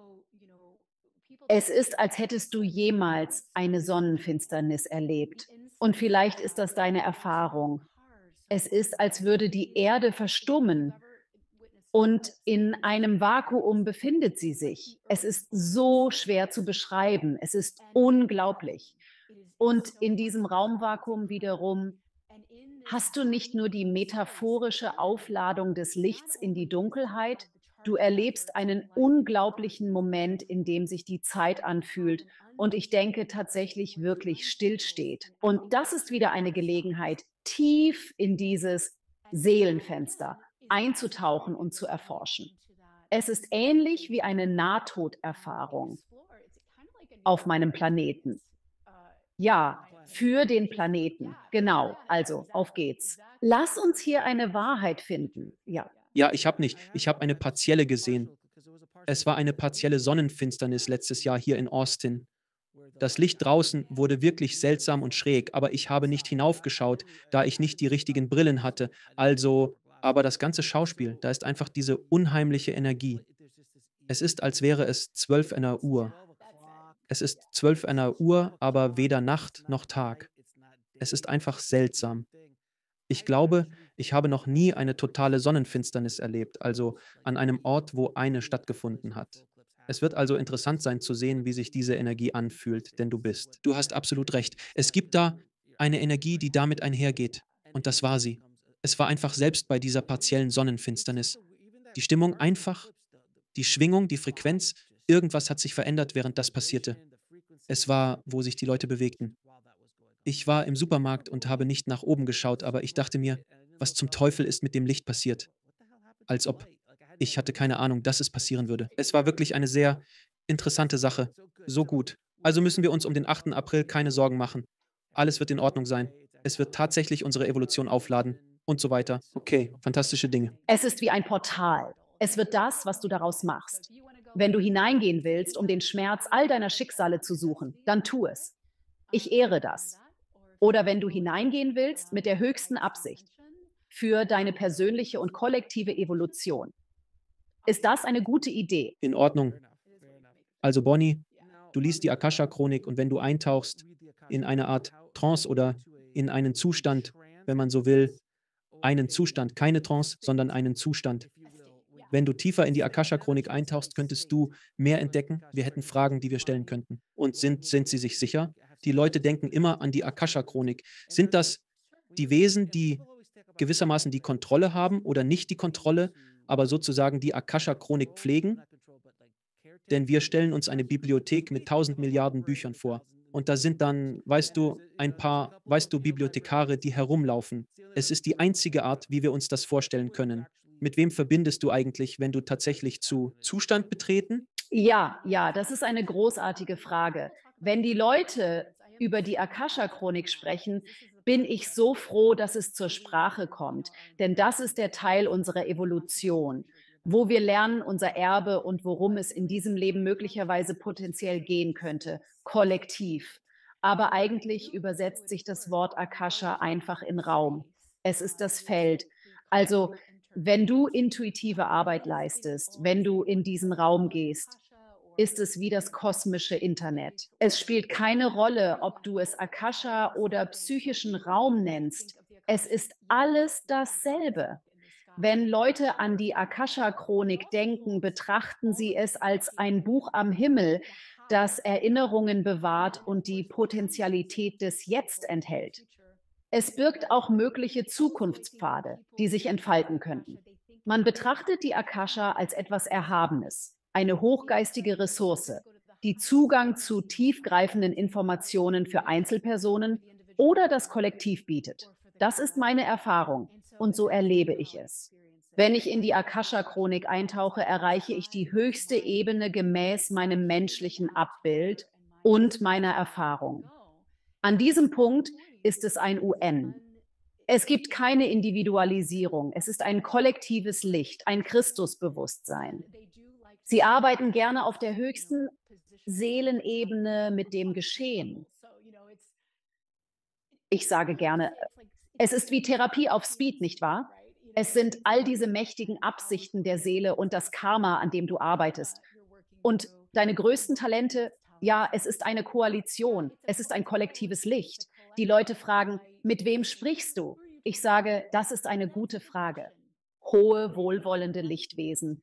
Es ist, als hättest du jemals eine Sonnenfinsternis erlebt. Und vielleicht ist das deine Erfahrung. Es ist, als würde die Erde verstummen und in einem Vakuum befindet sie sich. Es ist so schwer zu beschreiben. Es ist unglaublich. Und in diesem Raumvakuum wiederum hast du nicht nur die metaphorische Aufladung des Lichts in die Dunkelheit, du erlebst einen unglaublichen Moment, in dem sich die Zeit anfühlt und ich denke tatsächlich wirklich stillsteht. Und das ist wieder eine Gelegenheit, tief in dieses Seelenfenster einzutauchen und zu erforschen. Es ist ähnlich wie eine Nahtoderfahrung auf meinem Planeten. Ja, für den Planeten. Genau. Also, auf geht's. Lass uns hier eine Wahrheit finden. Ja. Ja, ich habe eine partielle gesehen. Es war eine partielle Sonnenfinsternis letztes Jahr hier in Austin. Das Licht draußen wurde wirklich seltsam und schräg, aber ich habe nicht hinaufgeschaut, da ich nicht die richtigen Brillen hatte. Also, aber das ganze Schauspiel, da ist einfach diese unheimliche Energie. Es ist, als wäre es 12 in der Uhr. Es ist 12 Uhr, aber weder Nacht noch Tag. Es ist einfach seltsam. Ich glaube, ich habe noch nie eine totale Sonnenfinsternis erlebt, also an einem Ort, wo eine stattgefunden hat. Es wird also interessant sein zu sehen, wie sich diese Energie anfühlt, denn du bist. Du hast absolut recht. Es gibt da eine Energie, die damit einhergeht. Und das war sie. Es war einfach selbst bei dieser partiellen Sonnenfinsternis. Die Stimmung einfach, die Schwingung, die Frequenz, irgendwas hat sich verändert, während das passierte. Es war, wo sich die Leute bewegten. Ich war im Supermarkt und habe nicht nach oben geschaut, aber ich dachte mir, was zum Teufel ist mit dem Licht passiert? Als ob ich hatte keine Ahnung, dass es passieren würde. Es war wirklich eine sehr interessante Sache. So gut. Also müssen wir uns um den 8. April keine Sorgen machen. Alles wird in Ordnung sein. Es wird tatsächlich unsere Evolution aufladen und so weiter. Okay, fantastische Dinge. Es ist wie ein Portal. Es wird das, was du daraus machst. Wenn du hineingehen willst, um den Schmerz all deiner Schicksale zu suchen, dann tu es. Ich ehre das. Oder wenn du hineingehen willst mit der höchsten Absicht für deine persönliche und kollektive Evolution. Ist das eine gute Idee? In Ordnung. Also Bonnie, du liest die Akasha-Chronik und wenn du eintauchst in eine Art Trance oder in einen Zustand, wenn man so will, einen Zustand, keine Trance, sondern einen Zustand. Wenn du tiefer in die Akasha-Chronik eintauchst, könntest du mehr entdecken. Wir hätten Fragen, die wir stellen könnten. Und sind sie sich sicher? Die Leute denken immer an die Akasha-Chronik. Sind das die Wesen, die gewissermaßen die Kontrolle haben oder nicht die Kontrolle, aber sozusagen die Akasha-Chronik pflegen? Denn wir stellen uns eine Bibliothek mit 1.000 Milliarden Büchern vor. Und da sind dann, weißt du, ein paar, weißt du, Bibliothekare, die herumlaufen. Es ist die einzige Art, wie wir uns das vorstellen können. Mit wem verbindest du eigentlich, wenn du tatsächlich zu Zustand betreten? Ja, ja, das ist eine großartige Frage. Wenn die Leute über die Akasha-Chronik sprechen, bin ich so froh, dass es zur Sprache kommt. Denn das ist der Teil unserer Evolution, wo wir lernen unser Erbe und worum es in diesem Leben möglicherweise potenziell gehen könnte, kollektiv. Aber eigentlich übersetzt sich das Wort Akasha einfach in Raum. Es ist das Feld. Also wenn du intuitive Arbeit leistest, wenn du in diesen Raum gehst, ist es wie das kosmische Internet. Es spielt keine Rolle, ob du es Akasha oder psychischen Raum nennst. Es ist alles dasselbe. Wenn Leute an die Akasha-Chronik denken, betrachten sie es als ein Buch am Himmel, das Erinnerungen bewahrt und die Potentialität des Jetzt enthält. Es birgt auch mögliche Zukunftspfade, die sich entfalten könnten. Man betrachtet die Akasha als etwas Erhabenes, eine hochgeistige Ressource, die Zugang zu tiefgreifenden Informationen für Einzelpersonen oder das Kollektiv bietet. Das ist meine Erfahrung und so erlebe ich es. Wenn ich in die Akasha-Chronik eintauche, erreiche ich die höchste Ebene gemäß meinem menschlichen Abbild und meiner Erfahrung. An diesem Punkt ist es ein UN. Es gibt keine Individualisierung. Es ist ein kollektives Licht, ein Christusbewusstsein. Sie arbeiten gerne auf der höchsten Seelenebene mit dem Geschehen. Ich sage gerne, es ist wie Therapie auf Speed, nicht wahr? Es sind all diese mächtigen Absichten der Seele und das Karma, an dem du arbeitest. Und deine größten Talente, ja, es ist eine Koalition, es ist ein kollektives Licht. Die Leute fragen, mit wem sprichst du? Ich sage, das ist eine gute Frage. Hohe, wohlwollende Lichtwesen.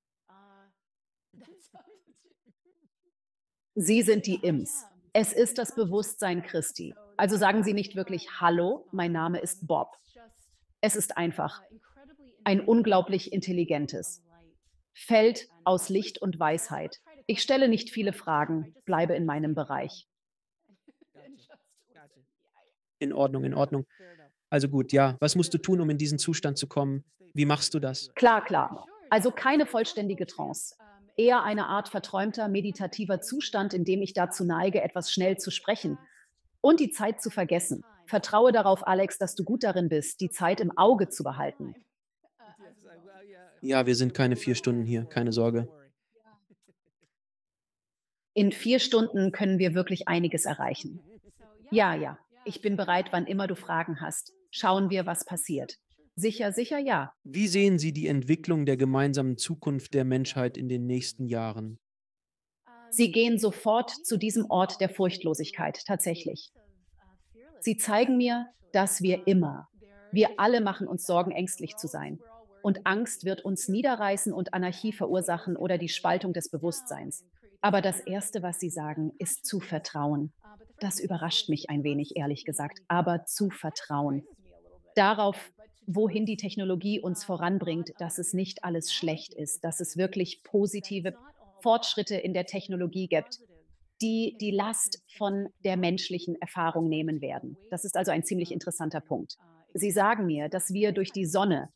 Sie sind die Ims. Es ist das Bewusstsein Christi. Also sagen Sie nicht wirklich Hallo, mein Name ist Bob. Es ist einfach ein unglaublich intelligentes Feld aus Licht und Weisheit. Ich stelle nicht viele Fragen, bleibe in meinem Bereich. In Ordnung, in Ordnung. Also gut, ja. Was musst du tun, um in diesen Zustand zu kommen? Wie machst du das? Klar, klar. Also keine vollständige Trance. Eher eine Art verträumter, meditativer Zustand, in dem ich dazu neige, etwas schnell zu sprechen und die Zeit zu vergessen. Vertraue darauf, Alex, dass du gut darin bist, die Zeit im Auge zu behalten. Ja, wir sind keine 4 Stunden hier, keine Sorge. In 4 Stunden können wir wirklich einiges erreichen. Ja, ja. Ich bin bereit, wann immer du Fragen hast. Schauen wir, was passiert. Sicher, sicher, ja. Wie sehen Sie die Entwicklung der gemeinsamen Zukunft der Menschheit in den nächsten Jahren? Sie gehen sofort zu diesem Ort der Furchtlosigkeit, tatsächlich. Sie zeigen mir, dass wir alle machen uns Sorgen, ängstlich zu sein. Und Angst wird uns niederreißen und Anarchie verursachen oder die Spaltung des Bewusstseins. Aber das Erste, was sie sagen, ist zu vertrauen. Das überrascht mich ein wenig, ehrlich gesagt, aber zu vertrauen. Darauf, wohin die Technologie uns voranbringt, dass es nicht alles schlecht ist, dass es wirklich positive Fortschritte in der Technologie gibt, die die Last von der menschlichen Erfahrung nehmen werden. Das ist also ein ziemlich interessanter Punkt. Sie sagen mir, dass wir durch die Sonne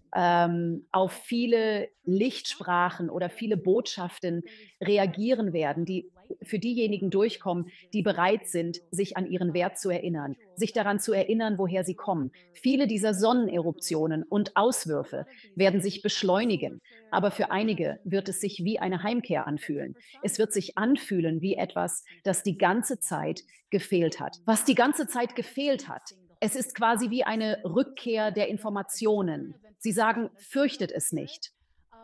auf viele Lichtsprachen oder viele Botschaften reagieren werden, die für diejenigen durchkommen, die bereit sind, sich an ihren Wert zu erinnern, sich daran zu erinnern, woher sie kommen. Viele dieser Sonneneruptionen und Auswürfe werden sich beschleunigen, aber für einige wird es sich wie eine Heimkehr anfühlen. Es wird sich anfühlen wie etwas, das die ganze Zeit gefehlt hat. Was die ganze Zeit gefehlt hat. Es ist quasi wie eine Rückkehr der Informationen. Sie sagen, fürchtet es nicht.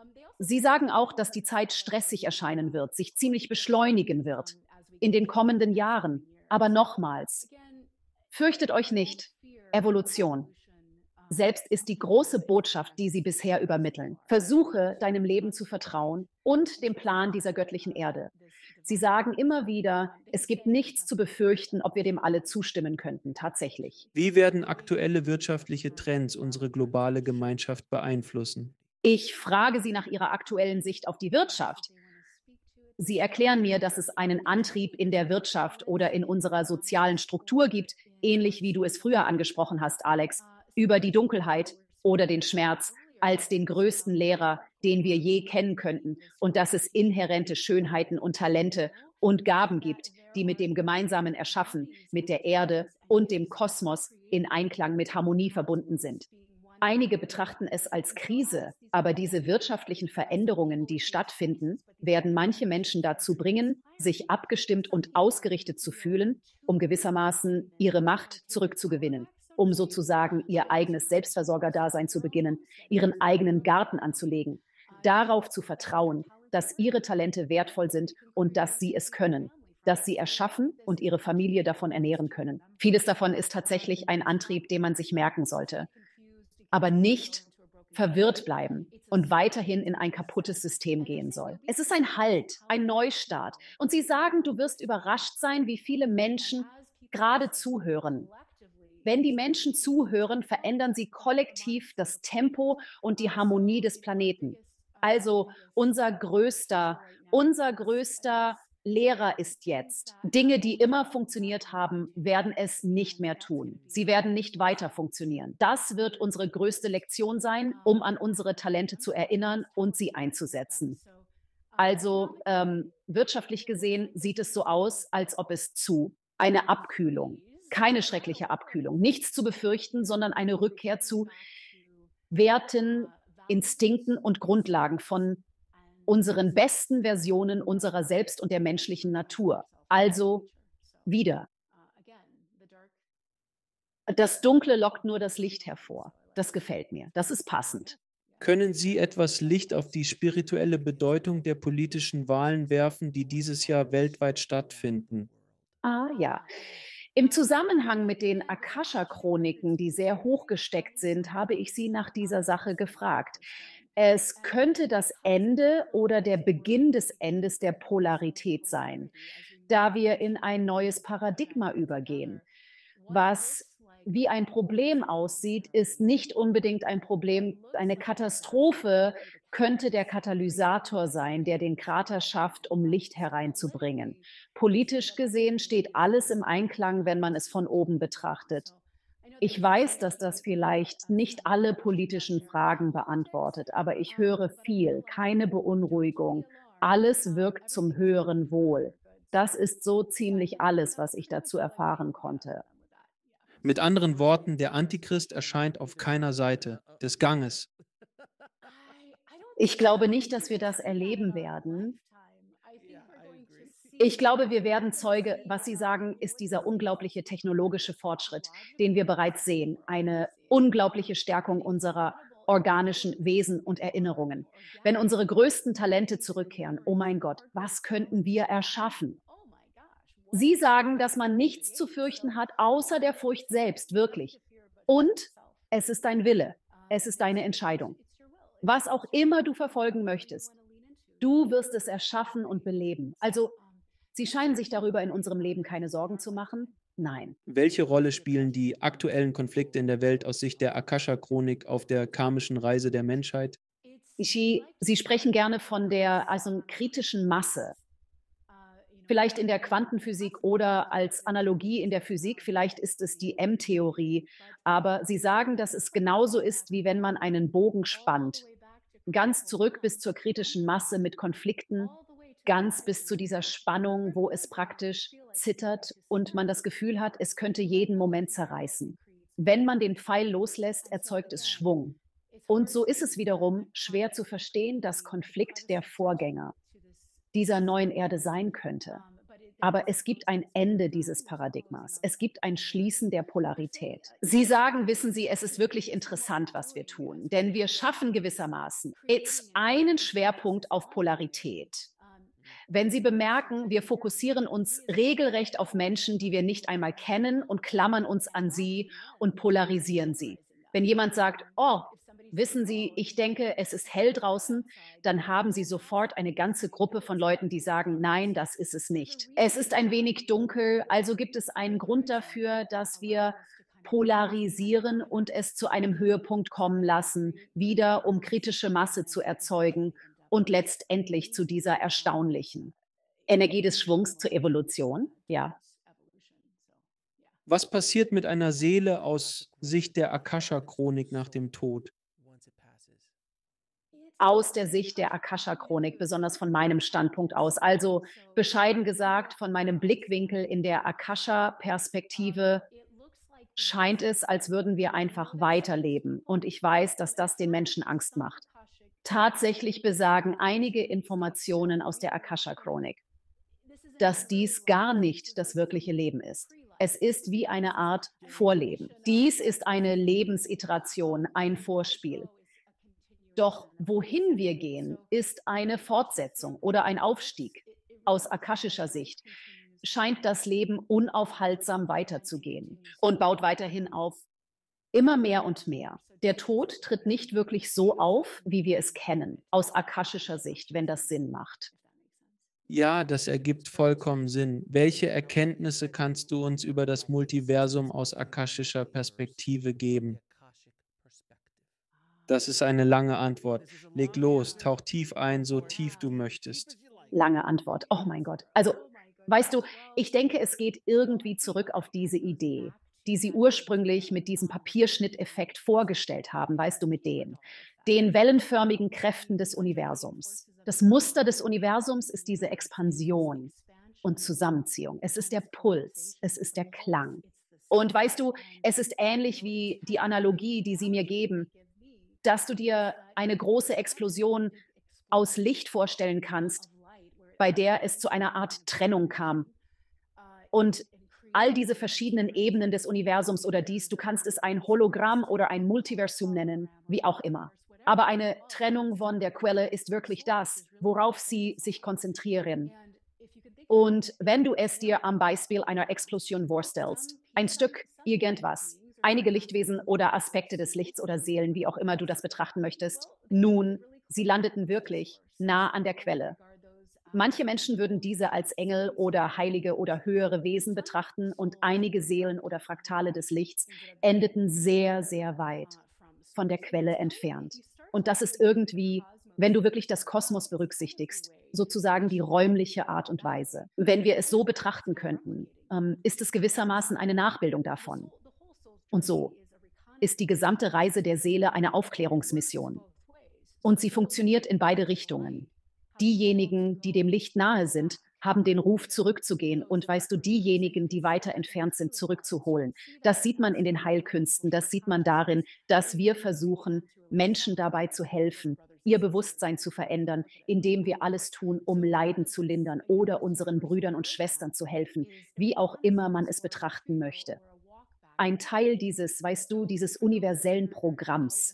Sie sagen auch, dass die Zeit stressig erscheinen wird, sich ziemlich beschleunigen wird in den kommenden Jahren. Aber nochmals, fürchtet euch nicht. Evolution. Selbst ist die große Botschaft, die sie bisher übermitteln. Versuche, deinem Leben zu vertrauen und dem Plan dieser göttlichen Erde. Sie sagen immer wieder, es gibt nichts zu befürchten, ob wir dem alle zustimmen könnten, tatsächlich. Wie werden aktuelle wirtschaftliche Trends unsere globale Gemeinschaft beeinflussen? Ich frage Sie nach Ihrer aktuellen Sicht auf die Wirtschaft. Sie erklären mir, dass es einen Antrieb in der Wirtschaft oder in unserer sozialen Struktur gibt, ähnlich wie du es früher angesprochen hast, Alex, über die Dunkelheit oder den Schmerz als den größten Lehrer, den wir je kennen könnten, und dass es inhärente Schönheiten und Talente und Gaben gibt, die mit dem gemeinsamen Erschaffen, mit der Erde und dem Kosmos in Einklang mit Harmonie verbunden sind. Einige betrachten es als Krise, aber diese wirtschaftlichen Veränderungen, die stattfinden, werden manche Menschen dazu bringen, sich abgestimmt und ausgerichtet zu fühlen, um gewissermaßen ihre Macht zurückzugewinnen, um sozusagen ihr eigenes Selbstversorgerdasein zu beginnen, ihren eigenen Garten anzulegen, darauf zu vertrauen, dass ihre Talente wertvoll sind und dass sie es können, dass sie erschaffen und ihre Familie davon ernähren können. Vieles davon ist tatsächlich ein Antrieb, den man sich merken sollte, aber nicht verwirrt bleiben und weiterhin in ein kaputtes System gehen soll. Es ist ein Halt, ein Neustart. Und sie sagen, du wirst überrascht sein, wie viele Menschen gerade zuhören. Wenn die Menschen zuhören, verändern sie kollektiv das Tempo und die Harmonie des Planeten. Also unser größter Lehrer ist jetzt. Dinge, die immer funktioniert haben, werden es nicht mehr tun. Sie werden nicht weiter funktionieren. Das wird unsere größte Lektion sein, um an unsere Talente zu erinnern und sie einzusetzen. Also wirtschaftlich gesehen sieht es so aus, als ob es eine Abkühlung, keine schreckliche Abkühlung, nichts zu befürchten, sondern eine Rückkehr zu Werten, Instinkten und Grundlagen von unseren besten Versionen unserer selbst und der menschlichen Natur. Also wieder. Das Dunkle lockt nur das Licht hervor. Das gefällt mir. Das ist passend. Können Sie etwas Licht auf die spirituelle Bedeutung der politischen Wahlen werfen, die dieses Jahr weltweit stattfinden? Ah ja. Im Zusammenhang mit den Akasha-Chroniken, die sehr hochgesteckt sind, habe ich Sie nach dieser Sache gefragt. Es könnte das Ende oder der Beginn des Endes der Polarität sein, da wir in ein neues Paradigma übergehen. Was wie ein Problem aussieht, ist nicht unbedingt ein Problem. Eine Katastrophe könnte der Katalysator sein, der den Krater schafft, um Licht hereinzubringen. Politisch gesehen steht alles im Einklang, wenn man es von oben betrachtet. Ich weiß, dass das vielleicht nicht alle politischen Fragen beantwortet, aber ich höre viel, keine Beunruhigung. Alles wirkt zum höheren Wohl. Das ist so ziemlich alles, was ich dazu erfahren konnte. Mit anderen Worten, der Antichrist erscheint auf keiner Seite des Ganges. Ich glaube nicht, dass wir das erleben werden. Ich glaube, wir werden Zeuge, was Sie sagen, ist dieser unglaubliche technologische Fortschritt, den wir bereits sehen. Eine unglaubliche Stärkung unserer organischen Wesen und Erinnerungen. Wenn unsere größten Talente zurückkehren, oh mein Gott, was könnten wir erschaffen? Sie sagen, dass man nichts zu fürchten hat, außer der Furcht selbst, wirklich. Und es ist dein Wille, es ist deine Entscheidung. Was auch immer du verfolgen möchtest, du wirst es erschaffen und beleben. Also, Sie scheinen sich darüber in unserem Leben keine Sorgen zu machen? Nein. Welche Rolle spielen die aktuellen Konflikte in der Welt aus Sicht der Akasha-Chronik auf der karmischen Reise der Menschheit? Sie sprechen gerne von der also kritischen Masse. Vielleicht in der Quantenphysik oder als Analogie in der Physik, vielleicht ist es die M-Theorie, aber Sie sagen, dass es genauso ist, wie wenn man einen Bogen spannt, ganz zurück bis zur kritischen Masse mit Konflikten, ganz bis zu dieser Spannung, wo es praktisch zittert und man das Gefühl hat, es könnte jeden Moment zerreißen. Wenn man den Pfeil loslässt, erzeugt es Schwung. Und so ist es wiederum schwer zu verstehen, dass Konflikt der Vorgänger dieser neuen Erde sein könnte. Aber es gibt ein Ende dieses Paradigmas. Es gibt ein Schließen der Polarität. Sie sagen, wissen Sie, es ist wirklich interessant, was wir tun, denn wir schaffen gewissermaßen jetzt einen Schwerpunkt auf Polarität. Wenn Sie bemerken, wir fokussieren uns regelrecht auf Menschen, die wir nicht einmal kennen und klammern uns an sie und polarisieren sie. Wenn jemand sagt, oh, wissen Sie, ich denke, es ist hell draußen, dann haben Sie sofort eine ganze Gruppe von Leuten, die sagen, nein, das ist es nicht. Es ist ein wenig dunkel, also gibt es einen Grund dafür, dass wir polarisieren und es zu einem Höhepunkt kommen lassen, wieder um kritische Masse zu erzeugen und letztendlich zu dieser erstaunlichen Energie des Schwungs zur Evolution, ja. Was passiert mit einer Seele aus Sicht der Akasha-Chronik nach dem Tod? Aus der Sicht der Akasha-Chronik, besonders von meinem Standpunkt aus. Also bescheiden gesagt, von meinem Blickwinkel in der Akasha-Perspektive scheint es, als würden wir einfach weiterleben. Und ich weiß, dass das den Menschen Angst macht. Tatsächlich besagen einige Informationen aus der Akasha-Chronik, dass dies gar nicht das wirkliche Leben ist. Es ist wie eine Art Vorleben. Dies ist eine Lebensiteration, ein Vorspiel. Doch wohin wir gehen, ist eine Fortsetzung oder ein Aufstieg. Aus akashischer Sicht scheint das Leben unaufhaltsam weiterzugehen und baut weiterhin auf, immer mehr und mehr. Der Tod tritt nicht wirklich so auf, wie wir es kennen, aus akashischer Sicht, wenn das Sinn macht. Ja, das ergibt vollkommen Sinn. Welche Erkenntnisse kannst du uns über das Multiversum aus akashischer Perspektive geben? Das ist eine lange Antwort. Leg los, tauch tief ein, so tief du möchtest. Lange Antwort. Oh mein Gott. Also, weißt du, ich denke, es geht irgendwie zurück auf diese Idee, die Sie ursprünglich mit diesem Papierschnitteffekt vorgestellt haben, weißt du, mit den wellenförmigen Kräften des Universums. Das Muster des Universums ist diese Expansion und Zusammenziehung. Es ist der Puls, es ist der Klang. Und weißt du, es ist ähnlich wie die Analogie, die Sie mir geben, dass du dir eine große Explosion aus Licht vorstellen kannst, bei der es zu einer Art Trennung kam. Und all diese verschiedenen Ebenen des Universums oder dies, du kannst es ein Hologramm oder ein Multiversum nennen, wie auch immer. Aber eine Trennung von der Quelle ist wirklich das, worauf sie sich konzentrieren. Und wenn du es dir am Beispiel einer Explosion vorstellst, ein Stück irgendwas, einige Lichtwesen oder Aspekte des Lichts oder Seelen, wie auch immer du das betrachten möchtest, nun, sie landeten wirklich nah an der Quelle. Manche Menschen würden diese als Engel oder heilige oder höhere Wesen betrachten und einige Seelen oder Fraktale des Lichts endeten sehr, sehr weit von der Quelle entfernt. Und das ist irgendwie, wenn du wirklich das Kosmos berücksichtigst, sozusagen die räumliche Art und Weise. Wenn wir es so betrachten könnten, ist es gewissermaßen eine Nachbildung davon. Und so ist die gesamte Reise der Seele eine Aufklärungsmission. Und sie funktioniert in beide Richtungen. Diejenigen, die dem Licht nahe sind, haben den Ruf, zurückzugehen und weißt du, diejenigen, die weiter entfernt sind, zurückzuholen. Das sieht man in den Heilkünsten, das sieht man darin, dass wir versuchen, Menschen dabei zu helfen, ihr Bewusstsein zu verändern, indem wir alles tun, um Leiden zu lindern oder unseren Brüdern und Schwestern zu helfen, wie auch immer man es betrachten möchte. Ein Teil dieses, weißt du, dieses universellen Programms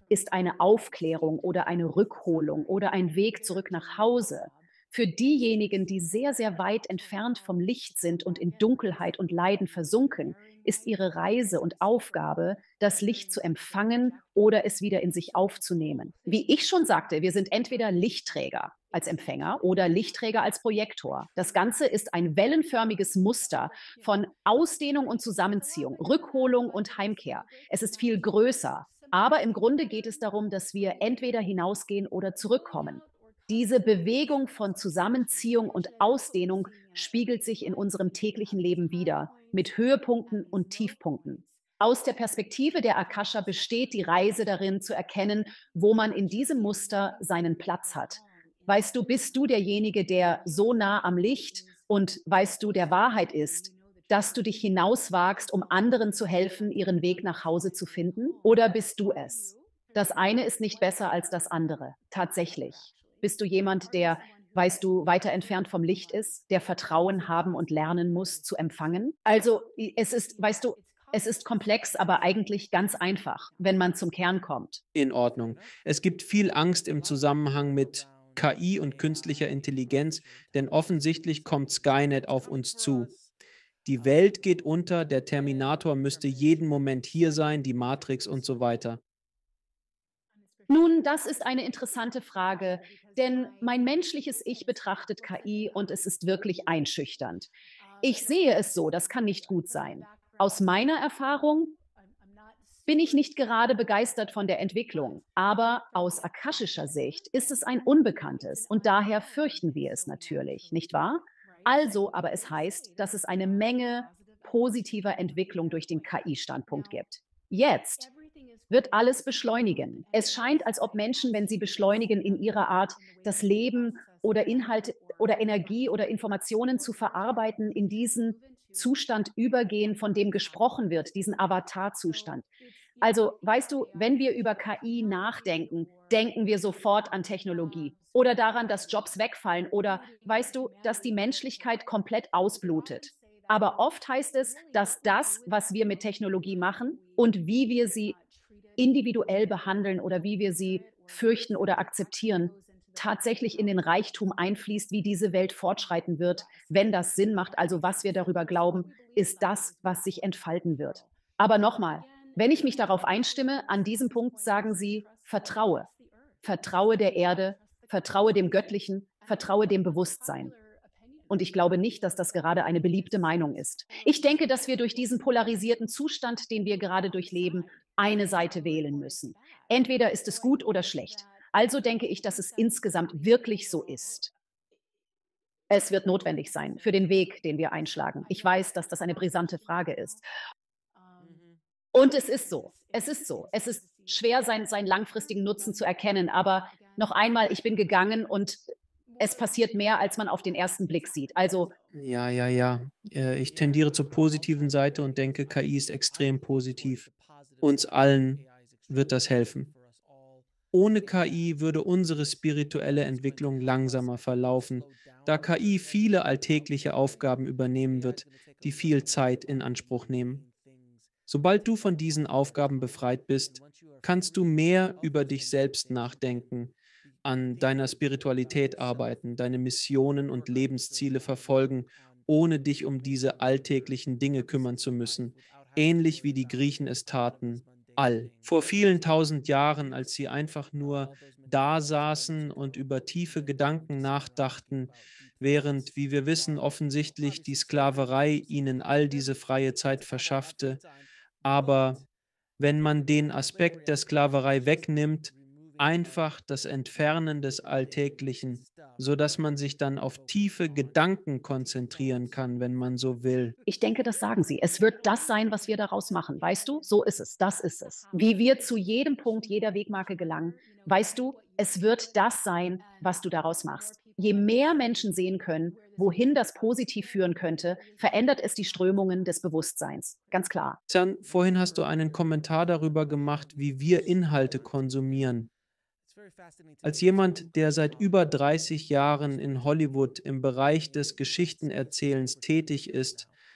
ist eine Aufklärung oder eine Rückholung oder ein Weg zurück nach Hause. Für diejenigen, die sehr, sehr weit entfernt vom Licht sind und in Dunkelheit und Leiden versunken, ist ihre Reise und Aufgabe, das Licht zu empfangen oder es wieder in sich aufzunehmen. Wie ich schon sagte, wir sind entweder Lichtträger als Empfänger oder Lichtträger als Projektor. Das Ganze ist ein wellenförmiges Muster von Ausdehnung und Zusammenziehung, Rückholung und Heimkehr. Es ist viel größer, aber im Grunde geht es darum, dass wir entweder hinausgehen oder zurückkommen. Diese Bewegung von Zusammenziehung und Ausdehnung spiegelt sich in unserem täglichen Leben wider, mit Höhepunkten und Tiefpunkten. Aus der Perspektive der Akasha besteht die Reise darin, zu erkennen, wo man in diesem Muster seinen Platz hat. Weißt du, bist du derjenige, der so nah am Licht und weißt du, der Wahrheit ist, dass du dich hinauswagst, um anderen zu helfen, ihren Weg nach Hause zu finden? Oder bist du es? Das eine ist nicht besser als das andere, tatsächlich. Bist du jemand, der, weißt du, weiter entfernt vom Licht ist, der Vertrauen haben und lernen muss zu empfangen? Also es ist, weißt du, es ist komplex, aber eigentlich ganz einfach, wenn man zum Kern kommt. In Ordnung. Es gibt viel Angst im Zusammenhang mit KI und künstlicher Intelligenz, denn offensichtlich kommt Skynet auf uns zu. Die Welt geht unter, der Terminator müsste jeden Moment hier sein, die Matrix und so weiter. Nun, das ist eine interessante Frage, denn mein menschliches Ich betrachtet KI und es ist wirklich einschüchternd. Ich sehe es so, das kann nicht gut sein. Aus meiner Erfahrung bin ich nicht gerade begeistert von der Entwicklung, aber aus akashischer Sicht ist es ein Unbekanntes und daher fürchten wir es natürlich, nicht wahr? Also, aber es heißt, dass es eine Menge positiver Entwicklung durch den KI-Standpunkt gibt. Jetzt wird alles beschleunigen. Es scheint, als ob Menschen, wenn sie beschleunigen in ihrer Art, das Leben oder Inhalte oder Energie oder Informationen zu verarbeiten, in diesen Zustand übergehen, von dem gesprochen wird, diesen Avatar-Zustand. Also, weißt du, wenn wir über KI nachdenken, denken wir sofort an Technologie oder daran, dass Jobs wegfallen oder weißt du, dass die Menschlichkeit komplett ausblutet. Aber oft heißt es, dass das, was wir mit Technologie machen und wie wir sie individuell behandeln oder wie wir sie fürchten oder akzeptieren, tatsächlich in den Reichtum einfließt, wie diese Welt fortschreiten wird, wenn das Sinn macht. Also was wir darüber glauben, ist das, was sich entfalten wird. Aber nochmal, wenn ich mich darauf einstimme, an diesem Punkt sagen Sie, vertraue. Vertraue der Erde, vertraue dem Göttlichen, vertraue dem Bewusstsein. Und ich glaube nicht, dass das gerade eine beliebte Meinung ist. Ich denke, dass wir durch diesen polarisierten Zustand, den wir gerade durchleben, eine Seite wählen müssen. Entweder ist es gut oder schlecht. Also denke ich, dass es insgesamt wirklich so ist. Es wird notwendig sein für den Weg, den wir einschlagen. Ich weiß, dass das eine brisante Frage ist. Und es ist so. Es ist so. Es ist schwer, seinen langfristigen Nutzen zu erkennen. Aber noch einmal, ich bin gegangen und es passiert mehr, als man auf den ersten Blick sieht. Also Ja, ja, ja. Ich tendiere zur positiven Seite und denke, KI ist extrem positiv. Uns allen wird das helfen. Ohne KI würde unsere spirituelle Entwicklung langsamer verlaufen, da KI viele alltägliche Aufgaben übernehmen wird, die viel Zeit in Anspruch nehmen. Sobald du von diesen Aufgaben befreit bist, kannst du mehr über dich selbst nachdenken, an deiner Spiritualität arbeiten, deine Missionen und Lebensziele verfolgen, ohne dich um diese alltäglichen Dinge kümmern zu müssen, ähnlich wie die Griechen es taten. Vor vielen tausend Jahren, als sie einfach nur da saßen und über tiefe Gedanken nachdachten, während, wie wir wissen, offensichtlich die Sklaverei ihnen all diese freie Zeit verschaffte, aber wenn man den Aspekt der Sklaverei wegnimmt, einfach das Entfernen des Alltäglichen, so dass man sich dann auf tiefe Gedanken konzentrieren kann, wenn man so will. ich denke, das sagen Sie. Es wird das sein, was wir daraus machen. Weißt du? So ist es. Das ist es. Wie wir zu jedem Punkt jeder Wegmarke gelangen, weißt du, es wird das sein, was du daraus machst. Je mehr Menschen sehen können, wohin das positiv führen könnte, verändert es die Strömungen des Bewusstseins. Ganz klar. Zan, vorhin hast du einen Kommentar darüber gemacht, wie wir Inhalte konsumieren. Als jemand, der seit über 30 Jahren in Hollywood im Bereich des Geschichtenerzählens tätig ist,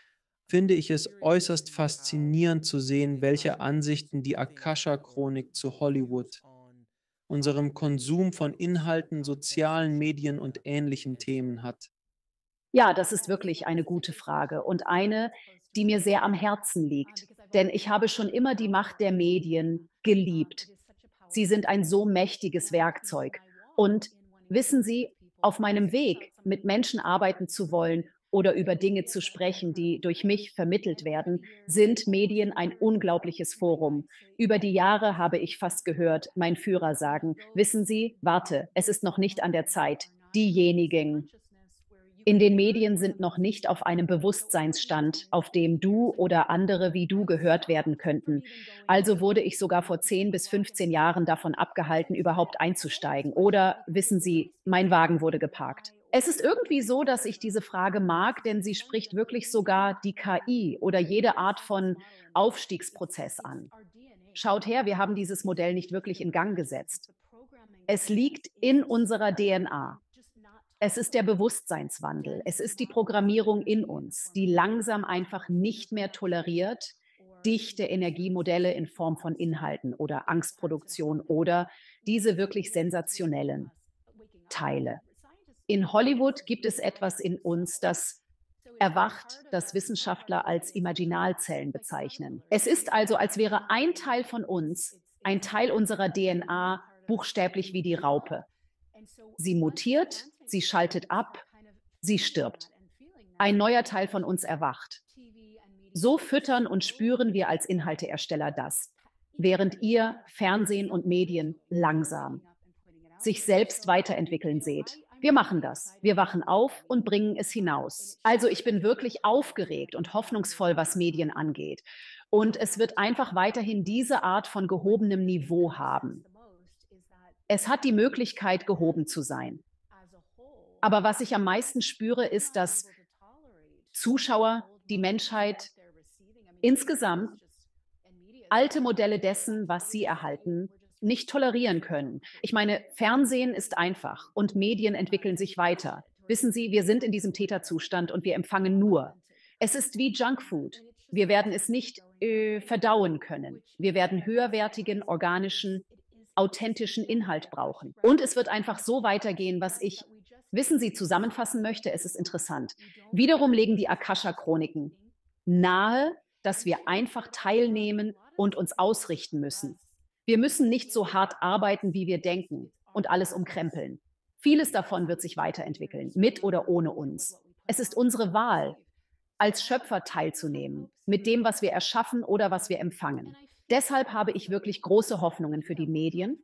finde ich es äußerst faszinierend zu sehen, welche Ansichten die Akasha-Chronik zu Hollywood, unserem Konsum von Inhalten, sozialen Medien und ähnlichen Themen hat. Ja, das ist wirklich eine gute Frage und eine, die mir sehr am Herzen liegt. Denn ich habe schon immer die Macht der Medien geliebt. Sie sind ein so mächtiges Werkzeug. Und wissen Sie, auf meinem Weg, mit Menschen arbeiten zu wollen oder über Dinge zu sprechen, die durch mich vermittelt werden, sind Medien ein unglaubliches Forum. Über die Jahre habe ich fast gehört, mein Führer sagen, wissen Sie, warte, es ist noch nicht an der Zeit. Diejenigen in den Medien sind noch nicht auf einem Bewusstseinsstand, auf dem du oder andere wie du gehört werden könnten. Also wurde ich sogar vor 10 bis 15 Jahren davon abgehalten, überhaupt einzusteigen. Oder wissen Sie, mein Wagen wurde geparkt. Es ist irgendwie so, dass ich diese Frage mag, denn sie spricht wirklich sogar die KI oder jede Art von Aufstiegsprozess an. Schaut her, wir haben dieses Modell nicht wirklich in Gang gesetzt. Es liegt in unserer DNA. Es ist der Bewusstseinswandel. Es ist die Programmierung in uns, die langsam einfach nicht mehr toleriert, dichte Energiemodelle in Form von Inhalten oder Angstproduktion oder diese wirklich sensationellen Teile. In Hollywood gibt es etwas in uns, das erwacht, das Wissenschaftler als Imaginalzellen bezeichnen. Es ist also, als wäre ein Teil von uns, ein Teil unserer DNA, buchstäblich wie die Raupe. Sie mutiert, sie schaltet ab, sie stirbt. Ein neuer Teil von uns erwacht. So füttern und spüren wir als Inhalteersteller das, während ihr Fernsehen und Medien langsam sich selbst weiterentwickeln seht. Wir machen das. Wir wachen auf und bringen es hinaus. Also ich bin wirklich aufgeregt und hoffnungsvoll, was Medien angeht. Und es wird einfach weiterhin diese Art von gehobenem Niveau haben. Es hat die Möglichkeit, gehoben zu sein. Aber was ich am meisten spüre, ist, dass Zuschauer, die Menschheit insgesamt alte Modelle dessen, was sie erhalten, nicht tolerieren können. Ich meine, Fernsehen ist einfach und Medien entwickeln sich weiter. Wissen Sie, wir sind in diesem Täterzustand und wir empfangen nur. Es ist wie Junkfood. Wir werden es nicht verdauen können. Wir werden höherwertigen, organischen, authentischen Inhalt brauchen. Und es wird einfach so weitergehen, was ich, wissen Sie, zusammenfassen möchte. Es ist interessant. Wiederum legen die Akasha-Chroniken nahe, dass wir einfach teilnehmen und uns ausrichten müssen. Wir müssen nicht so hart arbeiten, wie wir denken und alles umkrempeln. Vieles davon wird sich weiterentwickeln, mit oder ohne uns. Es ist unsere Wahl, als Schöpfer teilzunehmen, mit dem, was wir erschaffen oder was wir empfangen. Deshalb habe ich wirklich große Hoffnungen für die Medien.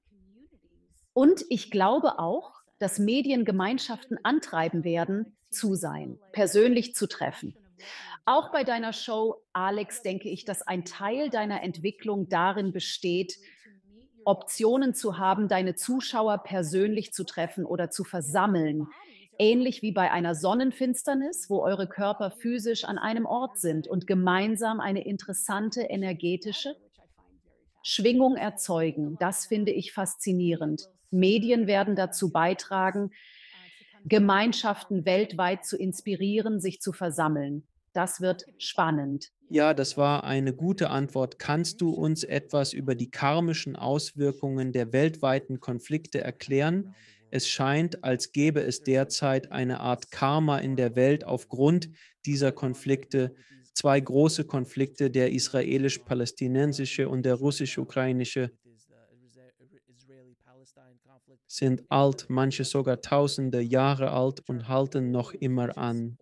Und ich glaube auch, dass Medien Gemeinschaften antreiben werden, zu sein, persönlich zu treffen. Auch bei deiner Show, Alex, denke ich, dass ein Teil deiner Entwicklung darin besteht, Optionen zu haben, deine Zuschauer persönlich zu treffen oder zu versammeln. Ähnlich wie bei einer Sonnenfinsternis, wo eure Körper physisch an einem Ort sind und gemeinsam eine interessante energetische Schwingung erzeugen. Das finde ich faszinierend. Medien werden dazu beitragen, Gemeinschaften weltweit zu inspirieren, sich zu versammeln. Das wird spannend. Ja, das war eine gute Antwort. Kannst du uns etwas über die karmischen Auswirkungen der weltweiten Konflikte erklären? Es scheint, als gäbe es derzeit eine Art Karma in der Welt aufgrund dieser Konflikte. Zwei große Konflikte, der israelisch-palästinensische und der russisch-ukrainische, sind alt, manche sogar tausende Jahre alt und halten noch immer an.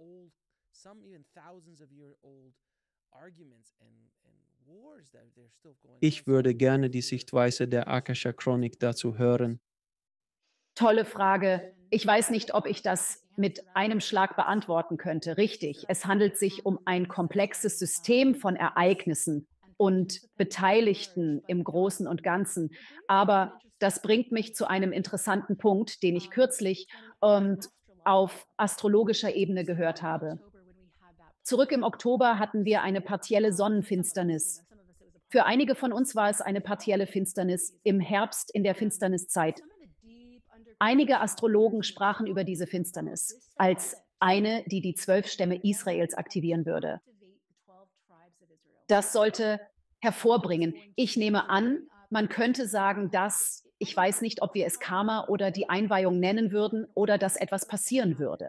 Ich würde gerne die Sichtweise der Akasha-Chronik dazu hören. Tolle Frage. Ich weiß nicht, ob ich das mit einem Schlag beantworten könnte. Richtig. Es handelt sich um ein komplexes System von Ereignissen und Beteiligten im Großen und Ganzen. Aber das bringt mich zu einem interessanten Punkt, den ich kürzlich auf astrologischer Ebene gehört habe. Zurück im Oktober hatten wir eine partielle Sonnenfinsternis. Für einige von uns war es eine partielle Finsternis im Herbst in der Finsterniszeit. Einige Astrologen sprachen über diese Finsternis als eine, die die 12 Stämme Israels aktivieren würde. Das sollte hervorbringen. Ich nehme an, man könnte sagen, dass ich weiß nicht, ob wir es Karma oder die Einweihung nennen würden oder dass etwas passieren würde,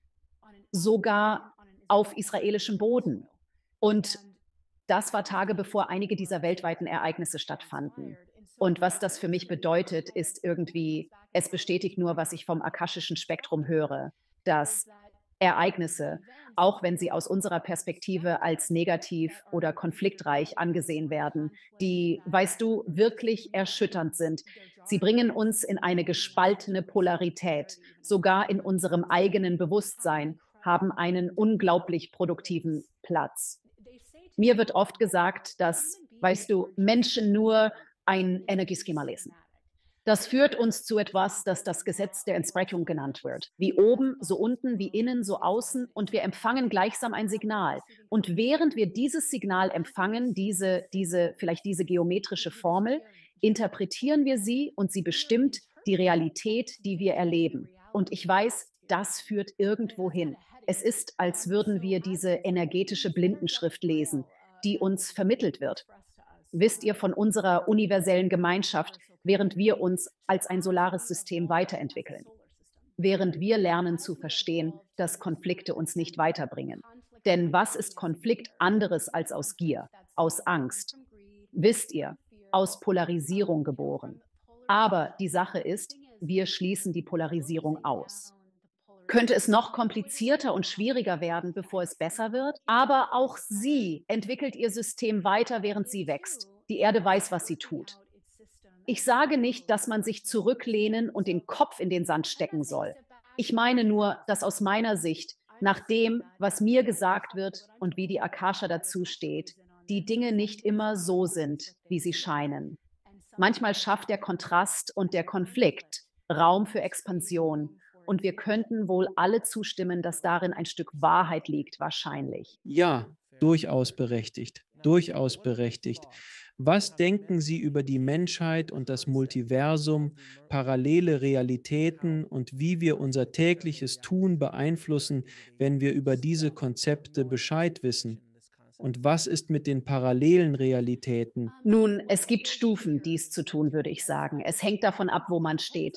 sogar auf israelischem Boden. Und das war Tage, bevor einige dieser weltweiten Ereignisse stattfanden. Und was das für mich bedeutet, ist irgendwie, es bestätigt nur, was ich vom akashischen Spektrum höre, dass Ereignisse, auch wenn sie aus unserer Perspektive als negativ oder konfliktreich angesehen werden, die, weißt du, wirklich erschütternd sind. Sie bringen uns in eine gespaltene Polarität. Sogar in unserem eigenen Bewusstsein haben einen unglaublich produktiven Platz. Mir wird oft gesagt, dass, weißt du, Menschen nur ein Energieschema lesen. Das führt uns zu etwas, das das Gesetz der Entsprechung genannt wird. Wie oben, so unten, wie innen, so außen. Und wir empfangen gleichsam ein Signal. Und während wir dieses Signal empfangen, vielleicht diese geometrische Formel, interpretieren wir sie und sie bestimmt die Realität, die wir erleben. Und ich weiß, das führt irgendwo hin. Es ist, als würden wir diese energetische Blindenschrift lesen, die uns vermittelt wird. Wisst ihr, von unserer universellen Gemeinschaft, während wir uns als ein solares System weiterentwickeln, während wir lernen zu verstehen, dass Konflikte uns nicht weiterbringen. Denn was ist Konflikt anderes als aus Gier, aus Angst? Wisst ihr, aus Polarisierung geboren. Aber die Sache ist, wir schließen die Polarisierung aus. Könnte es noch komplizierter und schwieriger werden, bevor es besser wird? Aber auch sie entwickelt ihr System weiter, während sie wächst. Die Erde weiß, was sie tut. Ich sage nicht, dass man sich zurücklehnen und den Kopf in den Sand stecken soll. Ich meine nur, dass aus meiner Sicht, nach dem, was mir gesagt wird und wie die Akasha dazu steht, die Dinge nicht immer so sind, wie sie scheinen. Manchmal schafft der Kontrast und der Konflikt Raum für Expansion. Und wir könnten wohl alle zustimmen, dass darin ein Stück Wahrheit liegt, wahrscheinlich. Ja, durchaus berechtigt, durchaus berechtigt. Was denken Sie über die Menschheit und das Multiversum, parallele Realitäten und wie wir unser tägliches Tun beeinflussen, wenn wir über diese Konzepte Bescheid wissen? Und was ist mit den parallelen Realitäten? Nun, es gibt Stufen, dies zu tun, würde ich sagen. Es hängt davon ab, wo man steht,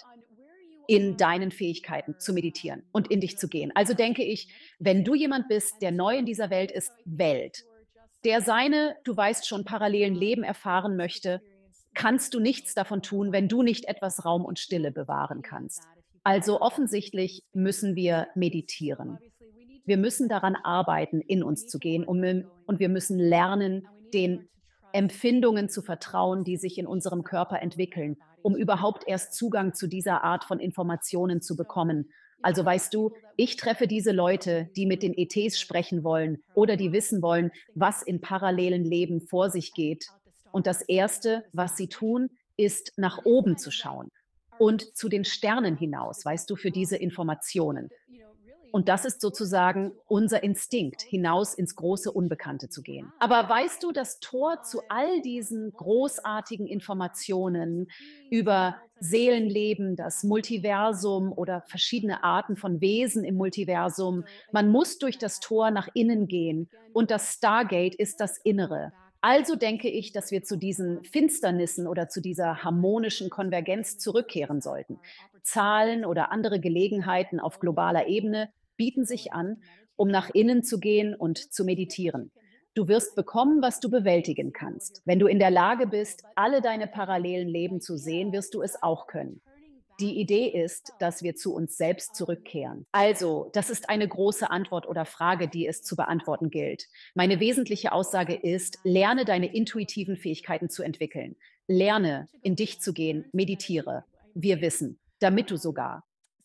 in deinen Fähigkeiten zu meditieren und in dich zu gehen. Also denke ich, wenn du jemand bist, der neu in dieser Welt ist, Welt, der seine, du weißt schon, parallelen Leben erfahren möchte, kannst du nichts davon tun, wenn du nicht etwas Raum und Stille bewahren kannst. Also offensichtlich müssen wir meditieren. Wir müssen daran arbeiten, in uns zu gehen, und wir müssen lernen, den Empfindungen zu vertrauen, die sich in unserem Körper entwickeln, um überhaupt erst Zugang zu dieser Art von Informationen zu bekommen. Also weißt du, ich treffe diese Leute, die mit den ETs sprechen wollen oder die wissen wollen, was in parallelen Leben vor sich geht. Und das Erste, was sie tun, ist nach oben zu schauen und zu den Sternen hinaus, weißt du, für diese Informationen. Und das ist sozusagen unser Instinkt, hinaus ins große Unbekannte zu gehen. Aber weißt du, das Tor zu all diesen großartigen Informationen über Seelenleben, das Multiversum oder verschiedene Arten von Wesen im Multiversum, man muss durch das Tor nach innen gehen und das Stargate ist das Innere. Also denke ich, dass wir zu diesen Finsternissen oder zu dieser harmonischen Konvergenz zurückkehren sollten. Zahlen oder andere Gelegenheiten auf globaler Ebene bieten sich an, um nach innen zu gehen und zu meditieren. Du wirst bekommen, was du bewältigen kannst. Wenn du in der Lage bist, alle deine parallelen Leben zu sehen, wirst du es auch können. Die Idee ist, dass wir zu uns selbst zurückkehren. Also, das ist eine große Antwort oder Frage, die es zu beantworten gilt. Meine wesentliche Aussage ist, lerne deine intuitiven Fähigkeiten zu entwickeln. Lerne, in dich zu gehen, meditiere. Wir wissen, damit du sogar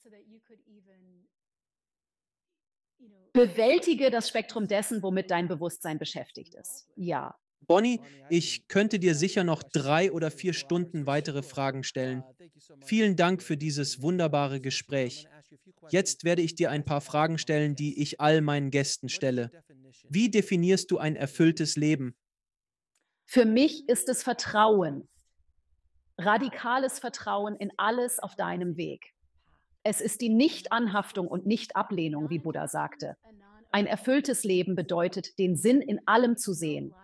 bewältige das Spektrum dessen, womit dein Bewusstsein beschäftigt ist. Ja. Bonnie, ich könnte dir sicher noch 3 oder 4 Stunden weitere Fragen stellen. Vielen Dank für dieses wunderbare Gespräch. Jetzt werde ich dir ein paar Fragen stellen, die ich all meinen Gästen stelle. Wie definierst du ein erfülltes Leben? Für mich ist es Vertrauen, radikales Vertrauen in alles auf deinem Weg. Es ist die Nichtanhaftung und Nichtablehnung, wie Buddha sagte. Ein erfülltes Leben bedeutet, den Sinn in allem zu sehen.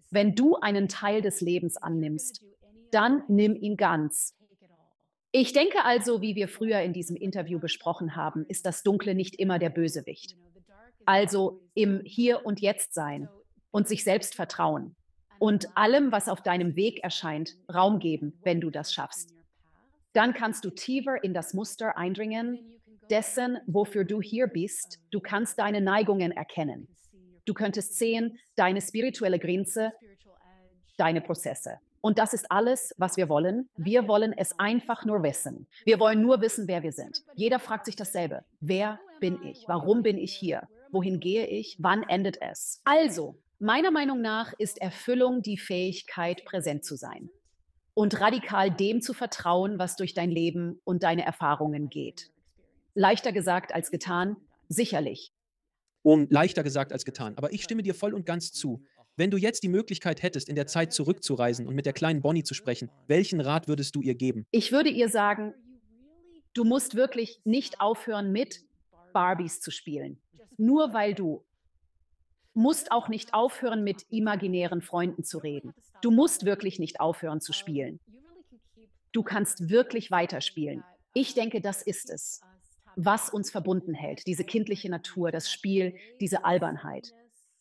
Wenn du einen Teil des Lebens annimmst, dann nimm ihn ganz. Ich denke also, wie wir früher in diesem Interview besprochen haben, ist das Dunkle nicht immer der Bösewicht. Also im Hier und Jetzt sein und sich selbst vertrauen und allem, was auf deinem Weg erscheint, Raum geben, wenn du das schaffst. Dann kannst du tiefer in das Muster eindringen, dessen, wofür du hier bist. Du kannst deine Neigungen erkennen. Du könntest sehen, deine spirituelle Grenze, deine Prozesse. Und das ist alles, was wir wollen. Wir wollen es einfach nur wissen. Wir wollen nur wissen, wer wir sind. Jeder fragt sich dasselbe. Wer bin ich? Warum bin ich hier? Wohin gehe ich? Wann endet es? Also, meiner Meinung nach ist Erfüllung die Fähigkeit, präsent zu sein und radikal dem zu vertrauen, was durch dein Leben und deine Erfahrungen geht. Leichter gesagt als getan, sicherlich. Und leichter gesagt als getan. Aber ich stimme dir voll und ganz zu. Wenn du jetzt die Möglichkeit hättest, in der Zeit zurückzureisen und mit der kleinen Bonnie zu sprechen, welchen Rat würdest du ihr geben? Ich würde ihr sagen, du musst wirklich nicht aufhören, mit Barbies zu spielen. Nur weil du musst auch nicht aufhören, mit imaginären Freunden zu reden. Du musst wirklich nicht aufhören zu spielen. Du kannst wirklich weiterspielen. Ich denke, das ist es, was uns verbunden hält. Diese kindliche Natur, das Spiel, diese Albernheit.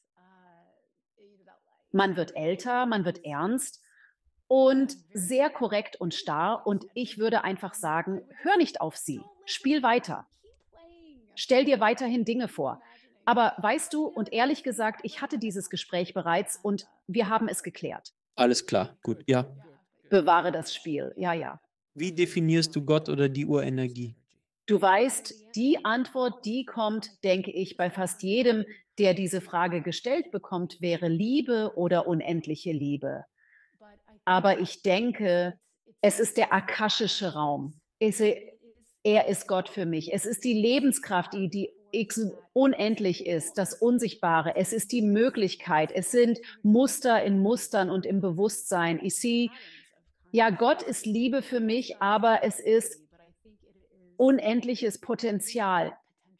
Man wird älter, man wird ernst und sehr korrekt und starr. Und ich würde einfach sagen, hör nicht auf sie. Spiel weiter. Stell dir weiterhin Dinge vor. Aber weißt du, und ehrlich gesagt, ich hatte dieses Gespräch bereits und wir haben es geklärt. Alles klar, gut, ja. Bewahre das Spiel. Ja, ja. Wie definierst du Gott oder die Urenergie? Du weißt, die Antwort, die kommt, denke ich, bei fast jedem, der diese Frage gestellt bekommt, wäre Liebe oder unendliche Liebe. Aber ich denke, es ist der akashische Raum. Er ist Gott für mich. Es ist die Lebenskraft, die unendlich ist, das Unsichtbare. Es ist die Möglichkeit. Es sind Muster in Mustern und im Bewusstsein. Ich sehe, ja, Gott ist Liebe für mich, aber es ist unendliches Potenzial.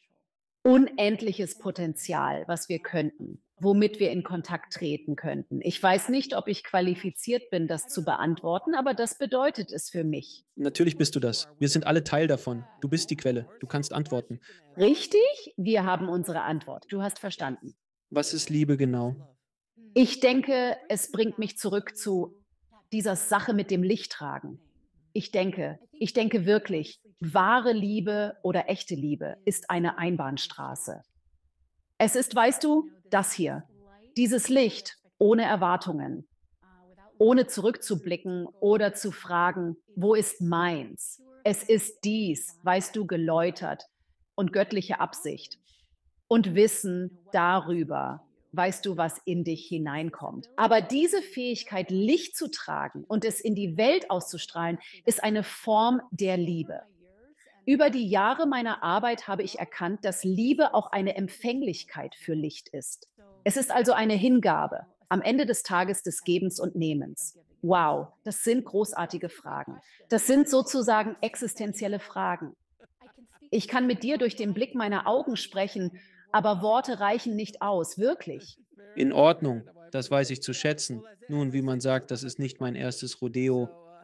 Unendliches Potenzial, was wir könnten, womit wir in Kontakt treten könnten. Ich weiß nicht, ob ich qualifiziert bin, das zu beantworten, aber das bedeutet es für mich. Natürlich bist du das. Wir sind alle Teil davon. Du bist die Quelle. Du kannst antworten. Richtig? Wir haben unsere Antwort. Du hast verstanden. Was ist Liebe genau? Ich denke, es bringt mich zurück zu dieser Sache mit dem Lichttragen. Ich denke wirklich, wahre Liebe oder echte Liebe ist eine Einbahnstraße. Es ist, weißt du, das hier, dieses Licht ohne Erwartungen, ohne zurückzublicken oder zu fragen, wo ist meins? Es ist dies, weißt du, geläutert und göttliche Absicht und Wissen darüber, weißt du, was in dich hineinkommt. Aber diese Fähigkeit, Licht zu tragen und es in die Welt auszustrahlen, ist eine Form der Liebe. Über die Jahre meiner Arbeit habe ich erkannt, dass Liebe auch eine Empfänglichkeit für Licht ist. Es ist also eine Hingabe am Ende des Tages des Gebens und Nehmens. Wow, das sind großartige Fragen. Das sind sozusagen existenzielle Fragen. Ich kann mit dir durch den Blick meiner Augen sprechen, aber Worte reichen nicht aus, wirklich. In Ordnung. Das weiß ich zu schätzen. Nun, wie man sagt, das ist nicht mein erstes Rodeo.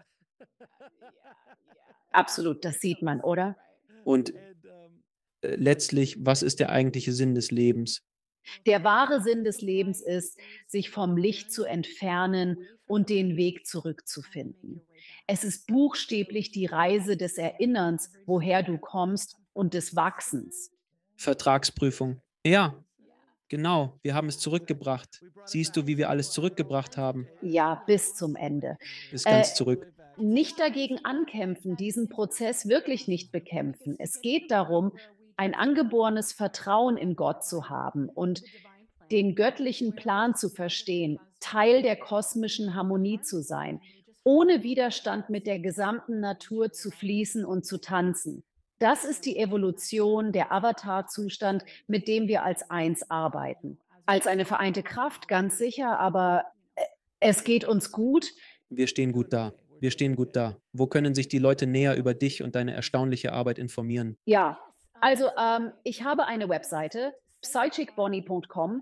Absolut, das sieht man, oder? Und letztlich, was ist der eigentliche Sinn des Lebens? Der wahre Sinn des Lebens ist, sich vom Licht zu entfernen und den Weg zurückzufinden. Es ist buchstäblich die Reise des Erinnerns, woher du kommst und des Wachsens. Vertragsprüfung. Ja, genau. Wir haben es zurückgebracht. Siehst du, wie wir alles zurückgebracht haben? Ja, bis zum Ende. Bis Äh, ganz zurück. Nicht dagegen ankämpfen, diesen Prozess wirklich nicht bekämpfen. Es geht darum, ein angeborenes Vertrauen in Gott zu haben und den göttlichen Plan zu verstehen, Teil der kosmischen Harmonie zu sein, ohne Widerstand mit der gesamten Natur zu fließen und zu tanzen. Das ist die Evolution, der Avatar-Zustand, mit dem wir als eins arbeiten. Als eine vereinte Kraft, ganz sicher, aber es geht uns gut. Wir stehen gut da. Wir stehen gut da. Wo können sich die Leute näher über dich und deine erstaunliche Arbeit informieren? Ja, also ich habe eine Webseite, psychicbonnie.com.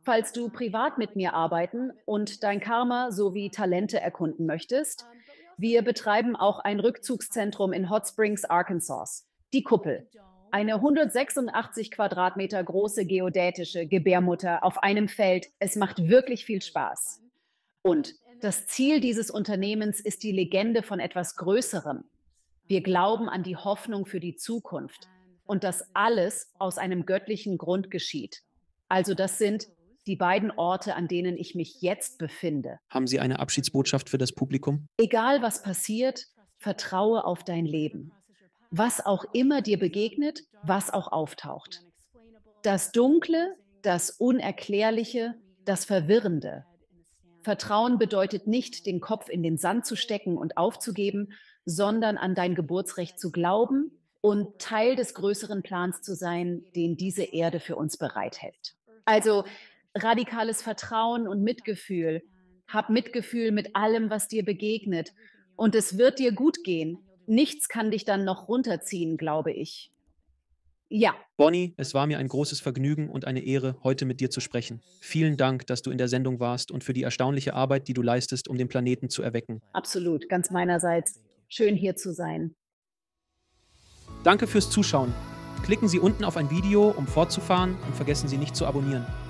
Falls du privat mit mir arbeiten und dein Karma sowie Talente erkunden möchtest, wir betreiben auch ein Rückzugszentrum in Hot Springs, Arkansas. Die Kuppel. Eine 186 Quadratmeter große geodätische Gebärmutter auf einem Feld. Es macht wirklich viel Spaß. Und das Ziel dieses Unternehmens ist die Legende von etwas Größerem. Wir glauben an die Hoffnung für die Zukunft und dass alles aus einem göttlichen Grund geschieht. Also das sind die beiden Orte, an denen ich mich jetzt befinde. Haben Sie eine Abschiedsbotschaft für das Publikum? Egal was passiert, vertraue auf dein Leben. Was auch immer dir begegnet, was auch auftaucht. Das Dunkle, das Unerklärliche, das Verwirrende. Vertrauen bedeutet nicht, den Kopf in den Sand zu stecken und aufzugeben, sondern an dein Geburtsrecht zu glauben und Teil des größeren Plans zu sein, den diese Erde für uns bereithält. Also radikales Vertrauen und Mitgefühl. Hab Mitgefühl mit allem, was dir begegnet. Und es wird dir gut gehen. Nichts kann dich dann noch runterziehen, glaube ich. Ja, Bonnie, es war mir ein großes Vergnügen und eine Ehre, heute mit dir zu sprechen. Vielen Dank, dass du in der Sendung warst und für die erstaunliche Arbeit, die du leistest, um den Planeten zu erwecken. absolut, ganz meinerseits. Schön hier zu sein. Danke fürs Zuschauen. Klicken Sie unten auf ein Video, um fortzufahren und vergessen Sie nicht zu abonnieren.